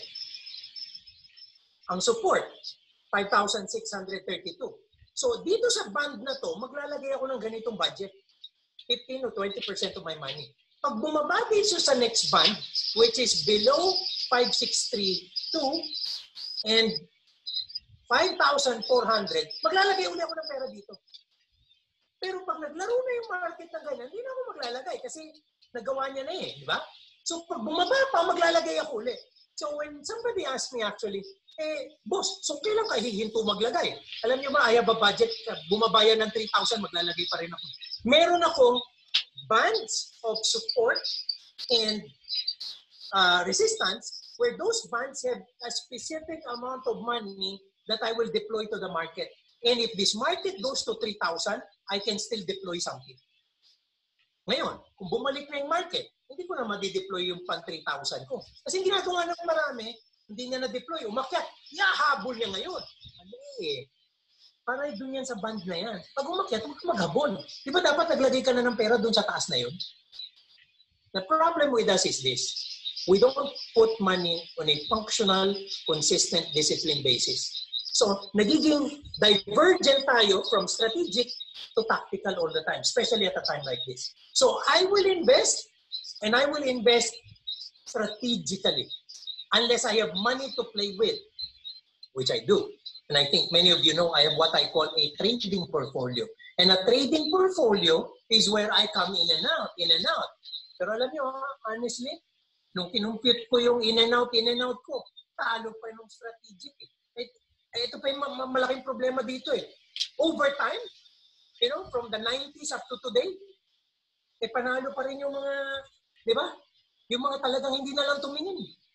Ang support, five thousand six hundred thirty-two. So dito sa band na to, maglalagay ako ng ganitong budget. fifteen to twenty percent of my money. Pag bumaba dito sa next band, which is below five six three two and five thousand four hundred, maglalagay ulit ako ng pera dito. Pero pag naglaro na yung market ng ganyan, hindi na ako maglalagay kasi nagawa niya na eh, di ba? So pag bumaba pa, maglalagay ako ulit. So when somebody asked me actually, eh, boss, so kailan ka hihinto maglagay? Alam niyo ba, I have a budget, bumaba yan ng three thousand, maglalagay pa rin ako. Meron akong bands of support and uh, resistance where those bands have a specific amount of money that I will deploy to the market. And if this market goes to three thousand, I can still deploy something. Ngayon, kung bumalik na yung market, hindi ko na ma-deploy yung pan three thousand ko. Kasi ginagawa ng marami, hindi niya na-deploy. Umakyat, yahabol niya ngayon. Ano eh, para doon yan sa band na yan. Pag umakyat, huwag ka maghabol. Di ba dapat naglagay ka na ng pera doon sa taas na yun? The problem with us is this. We don't put money on a functional, consistent, discipline basis. So, nagiging divergent tayo from strategic to tactical all the time, especially at a time like this. So, I will invest and I will invest strategically unless I have money to play with, which I do. And I think many of you know I have what I call a trading portfolio. And a trading portfolio is where I come in and out, in and out. Pero alam nyo, honestly, nung kinumpute ko yung in and out, in and out ko, talo pa yung strategic. Eh. Eh, ito pa yung ma malaking problema dito eh. Over time, you know, from the nineties up to today, eh panalo pa rin yung mga, di ba? Yung mga talagang hindi na lang tumingin.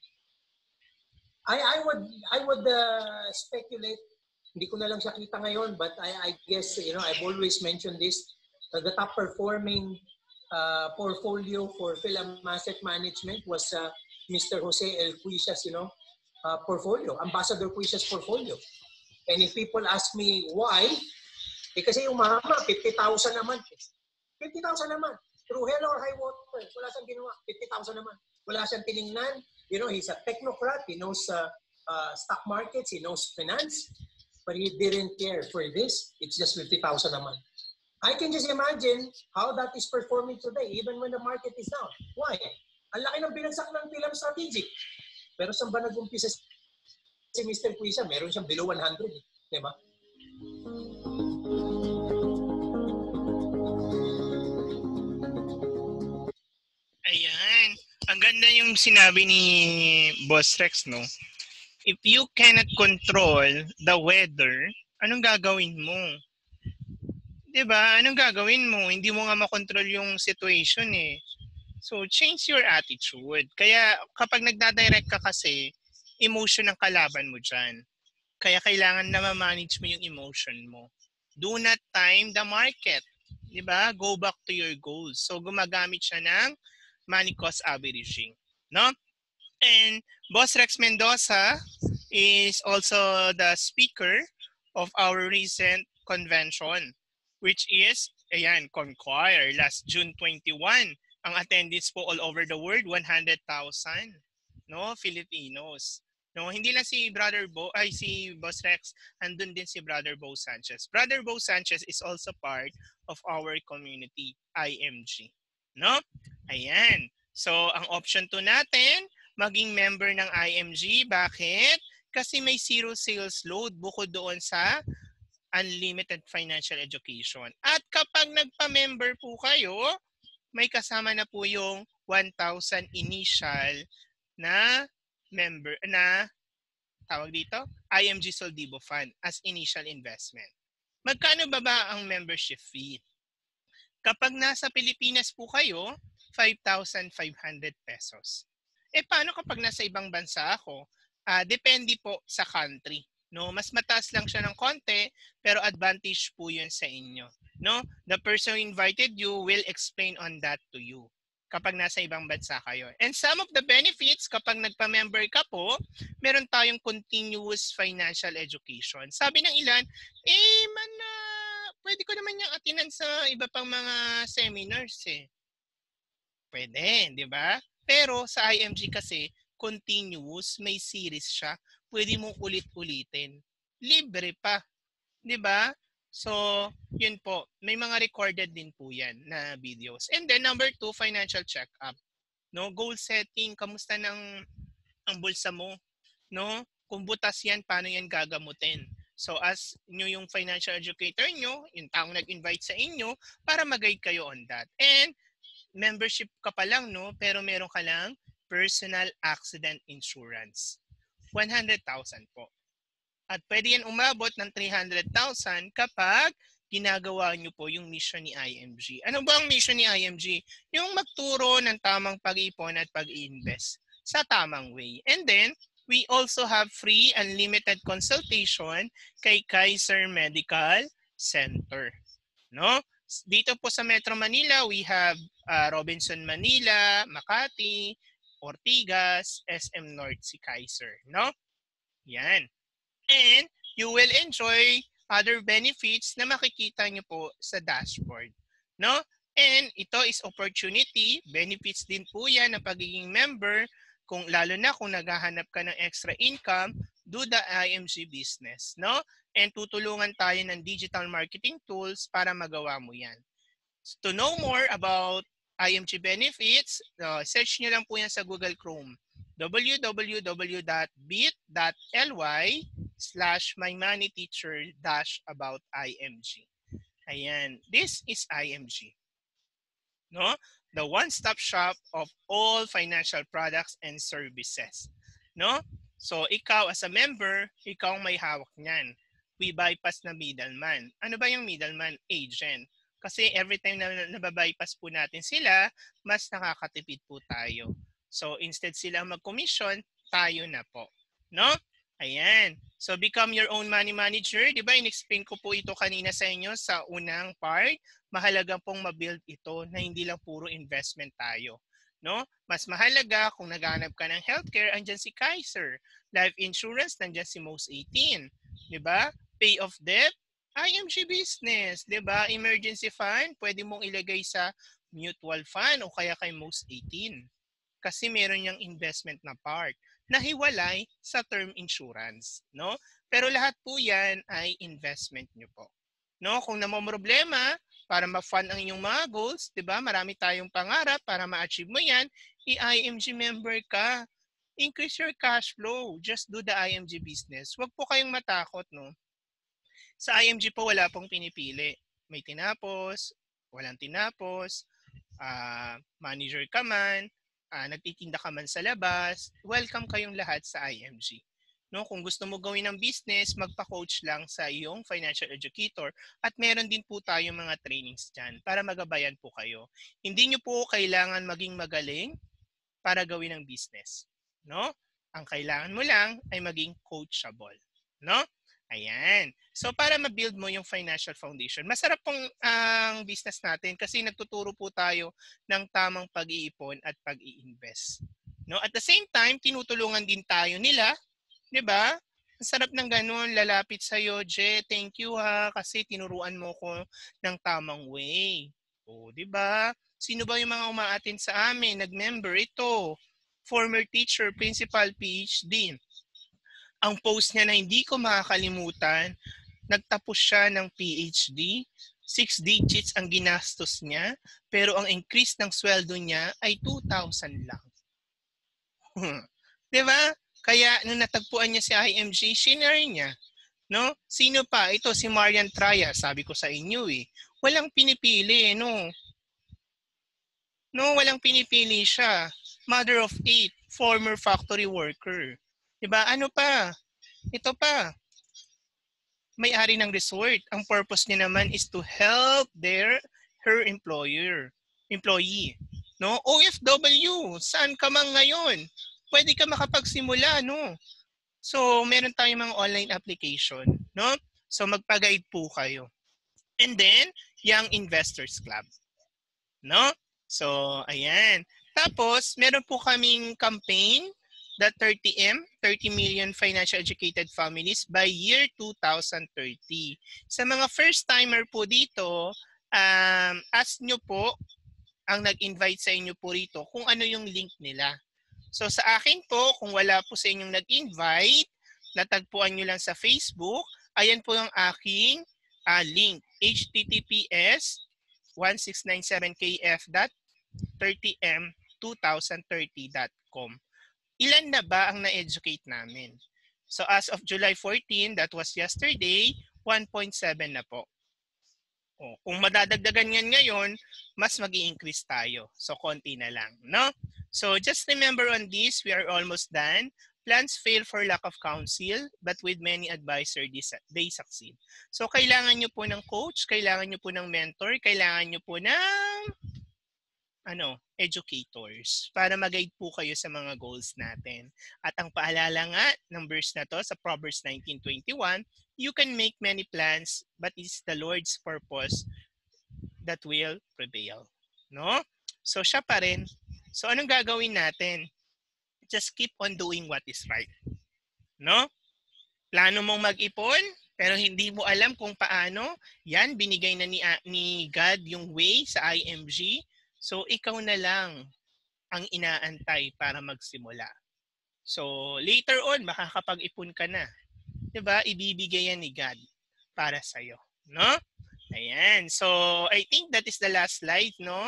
I, I would, I would uh, speculate, hindi ko na lang siya kita ngayon, but I, I guess, you know, I've always mentioned this, uh, the top performing uh, portfolio for Philam Asset Management was uh, Mister Jose Elquicias, you know. uh, portfolio, Ambassador po siya sa portfolio. And if people ask me why, eh kasi yung mama, fifty thousand naman. fifty thousand naman. Through hell or high water, wala siyang ginawa. fifty thousand naman. Wala siyang tiningnan. You know, he's a technocrat. He knows uh, uh, stock markets. He knows finance. But he didn't care for this. It's just fifty thousand naman. I can just imagine how that is performing today, even when the market is down. Why? Ang laki ng binagsak ng P L M Strategic. Pero saan ba nag-umpisa si Mister Puisa? Meron siyang below one hundred. Diba? Ayan. Ang ganda yung sinabi ni Boss Rex, no? If you cannot control the weather, anong gagawin mo? Diba? Anong gagawin mo? Hindi mo nga makontrol yung situation eh. So, change your attitude. Kaya kapag nagdadirect ka kasi, emotion ang kalaban mo dyan. Kaya kailangan na ma-manage mo yung emotion mo. Do not time the market. Diba? Go back to your goals. So, gumagamit siya ng money cost averaging. No? And Boss Rex Mendoza is also the speaker of our recent convention, which is, ayan, Conquire, last June twenty-first. Ang attendees po all over the world, one hundred thousand, no, Filipinos. No, hindi lang si Brother Bo, ay si Boss Rex, andun din si Brother Bo Sanchez. Brother Bo Sanchez is also part of our community, I M G. No? Ayan. So, ang option two natin, maging member ng I M G. Bakit? Kasi may zero sales load bukod doon sa unlimited financial education. At kapag nagpa-member po kayo, may kasama na po yung one thousand initial na member na tawag dito, I M G Soldibo Fund as initial investment. Magkano ba ba ang membership fee? Kapag nasa Pilipinas po kayo, five thousand five hundred pesos. Eh paano kapag nasa ibang bansa ako? Uh, depende po sa country. No, mas mataas lang siya ng konti, pero advantage po 'yun sa inyo. No? The person who invited you will explain on that to you kapag nasa ibang bansa kayo. And some of the benefits kapag nagpa-member ka po, meron tayong continuous financial education. Sabi ng ilan, eh man uh, pwede ko naman yung atinan sa iba pang mga seminars eh. Pwede, di ba? Pero sa I M G kasi, continuous, may series siya. Pwede mong ulit-ulitin. Libre pa. Di ba? So, yun po. May mga recorded din po yan na videos. And then, number two, financial check-up. No? Goal setting. Kamusta ng ang bulsa mo? No? Kung butas yan, paano yan gagamutin? So, as nyo yung financial educator nyo, yung taong nag-invite sa inyo, para mag-guide kayo on that. And, membership ka pa lang, no? Pero meron ka lang personal accident insurance. one hundred thousand po. At pwede yan umabot ng three hundred thousand kapag ginagawa nyo po yung mission ni I M G. Ano ba ang mission ni I M G? Yung magturo ng tamang pag-ipon at pag-i-invest sa tamang way. And then, we also have free unlimited consultation kay Kaiser Medical Center. No? Dito po sa Metro Manila, we have uh, Robinson Manila, Makati, Ortigas, S M North si Kaiser. No? Yan. And you will enjoy other benefits na makikita nyo po sa dashboard. No? And ito is opportunity. Benefits din po yan ng pagiging member. Kung, lalo na kung naghahanap ka ng extra income, do the I M G business. No? And tutulungan tayo ng digital marketing tools para magawa mo yan. So, to know more about I M G benefits, uh, search nyo lang po yan sa Google Chrome. w w w dot bit dot l y slash my money teacher dash about I M G. Ayan. This is I M G. No? The one-stop shop of all financial products and services. No? So, ikaw as a member, ikaw may hawak niyan. We bypass na middleman. Ano ba yung middleman? Agent. Kasi every time na nababypass po natin sila, mas nakakatipid po tayo. So, instead sila mag-commission, tayo na po. No? Ayan. So, become your own money manager. Di ba, in-explain ko po ito kanina sa inyo sa unang part. Mahalaga pong ma-build ito na hindi lang puro investment tayo. No? Mas mahalaga kung naghanap ka ng healthcare, andyan si Kaiser. Life insurance, nandyan si Most eighteen. Diba? Pay off debt, I M G business. Diba? Emergency fund, pwede mong ilagay sa mutual fund o kaya kay Most eighteen. Kasi meron niyang investment na part na hiwalay sa term insurance. No? Pero lahat po yan ay investment nyo po. No? Kung namomroblema, para ma-fund ang inyong mga goals, 'di ba? Marami tayong pangarap para ma-achieve mo 'yan, i-I M G member ka. Increase your cash flow. Just do the I M G business. Huwag po kayong matakot, no? Sa I M G po wala pong pinipili. May tinapos, walang tinapos, uh, manager ka man, uh, nagtitinda ka man sa labas, welcome kayong lahat sa I M G. No, kung gusto mo gawin ng business, magpa-coach lang sa iyong financial educator at meron din po tayong mga trainings dyan para magabayan po kayo. Hindi nyo po kailangan maging magaling para gawin ng business. No? Ang kailangan mo lang ay maging coachable. No? Ayan. So para ma-build mo yung financial foundation, masarap pong ang uh, business natin kasi nagtuturo po tayo ng tamang pag-iipon at pag-i-invest. No? At the same time, tinutulungan din tayo nila. Diba? Ang sarap ng ganun, lalapit sa'yo, Je, thank you ha, kasi tinuruan mo ko ng tamang way. O, diba? Sino ba yung mga umaatin sa amin? Nag-member ito. Former teacher, principal, P H D. Ang post niya na hindi ko makakalimutan, nagtapos siya ng P H D, six digits ang ginastos niya, pero ang increase ng sweldo niya ay two thousand lang. Diba? Kaya nung natagpuan niya si I M G, shinare niya. No? Sino pa? Ito si Marian Traya, sabi ko sa inyo eh. Walang pinipili, no? No, walang pinipili siya. Mother of eight, former factory worker. Diba? Ano pa? Ito pa. May-ari ng resort. Ang purpose niya naman is to help their her employer, employee. No? O F W, saan ka man ngayon? Pwede ka makapagsimula, no? So, meron tayong mga online application, no? So, magpa-guide po kayo. And then, Young Investors Club, no? So, ayan. Tapos, meron po kaming campaign, the thirty M, thirty million financial educated families by year two thousand thirty. Sa mga first-timer po dito, um, ask nyo po ang nag-invite sa inyo po rito kung ano yung link nila. So sa akin po, kung wala po sa inyong nag-invite, natagpuan nyo lang sa Facebook, ayan po yung aking uh, link, h t t p s one six nine seven k f dot thirty m two thousand thirty dot com. Ilan na ba ang na-educate namin? So as of July fourteenth, that was yesterday, one point seven na po. O, kung madadagdagan yan ngayon, mas mag-i-increase tayo. So konti na lang, no? So just remember on this, we are almost done. Plans fail for lack of counsel, but with many advisors, they succeed. So kailangan nyo po ng coach, kailangan nyo po ng mentor, kailangan nyo po ng ano, educators para mag-guide po kayo sa mga goals natin. At ang paalala nga ng verse na to sa Proverbs nineteen twenty-one, you can make many plans, but it's the Lord's purpose that will prevail. No? So siya pa rin. So anong gagawin natin? Just keep on doing what is right. No? Plano mong mag-ipon, pero hindi mo alam kung paano. Yan, binigay na ni, ni God yung way sa I M G. So ikaw na lang ang inaantay para magsimula. So later on, makakapag-ipon ka na. Diba? Ibibigay yan ni God para sa'yo. No? Ayan. So I think that is the last slide, no?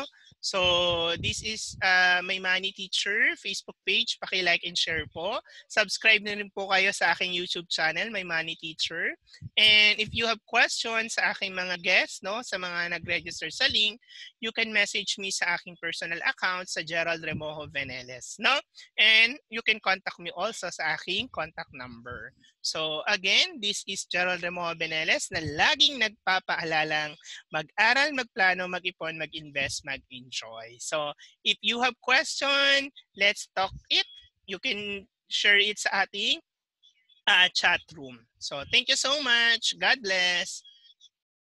So this is uh, My Money Teacher Facebook page. Paki-like and share po. Subscribe na rin po kayo sa aking YouTube channel, My Money Teacher. And if you have questions sa aking mga guests, no, sa mga nag-register sa link, you can message me sa aking personal account sa Gerald Remojo Veneles, no? And you can contact me also sa aking contact number. So again, this is Gerald Remojo Veneles na laging nagpapaalalang mag-aral, magplano, mag-ipon, mag-invest, mag-enjoy. So if you have question, let's talk it. You can share it sa ating uh, chat room. So thank you so much. God bless.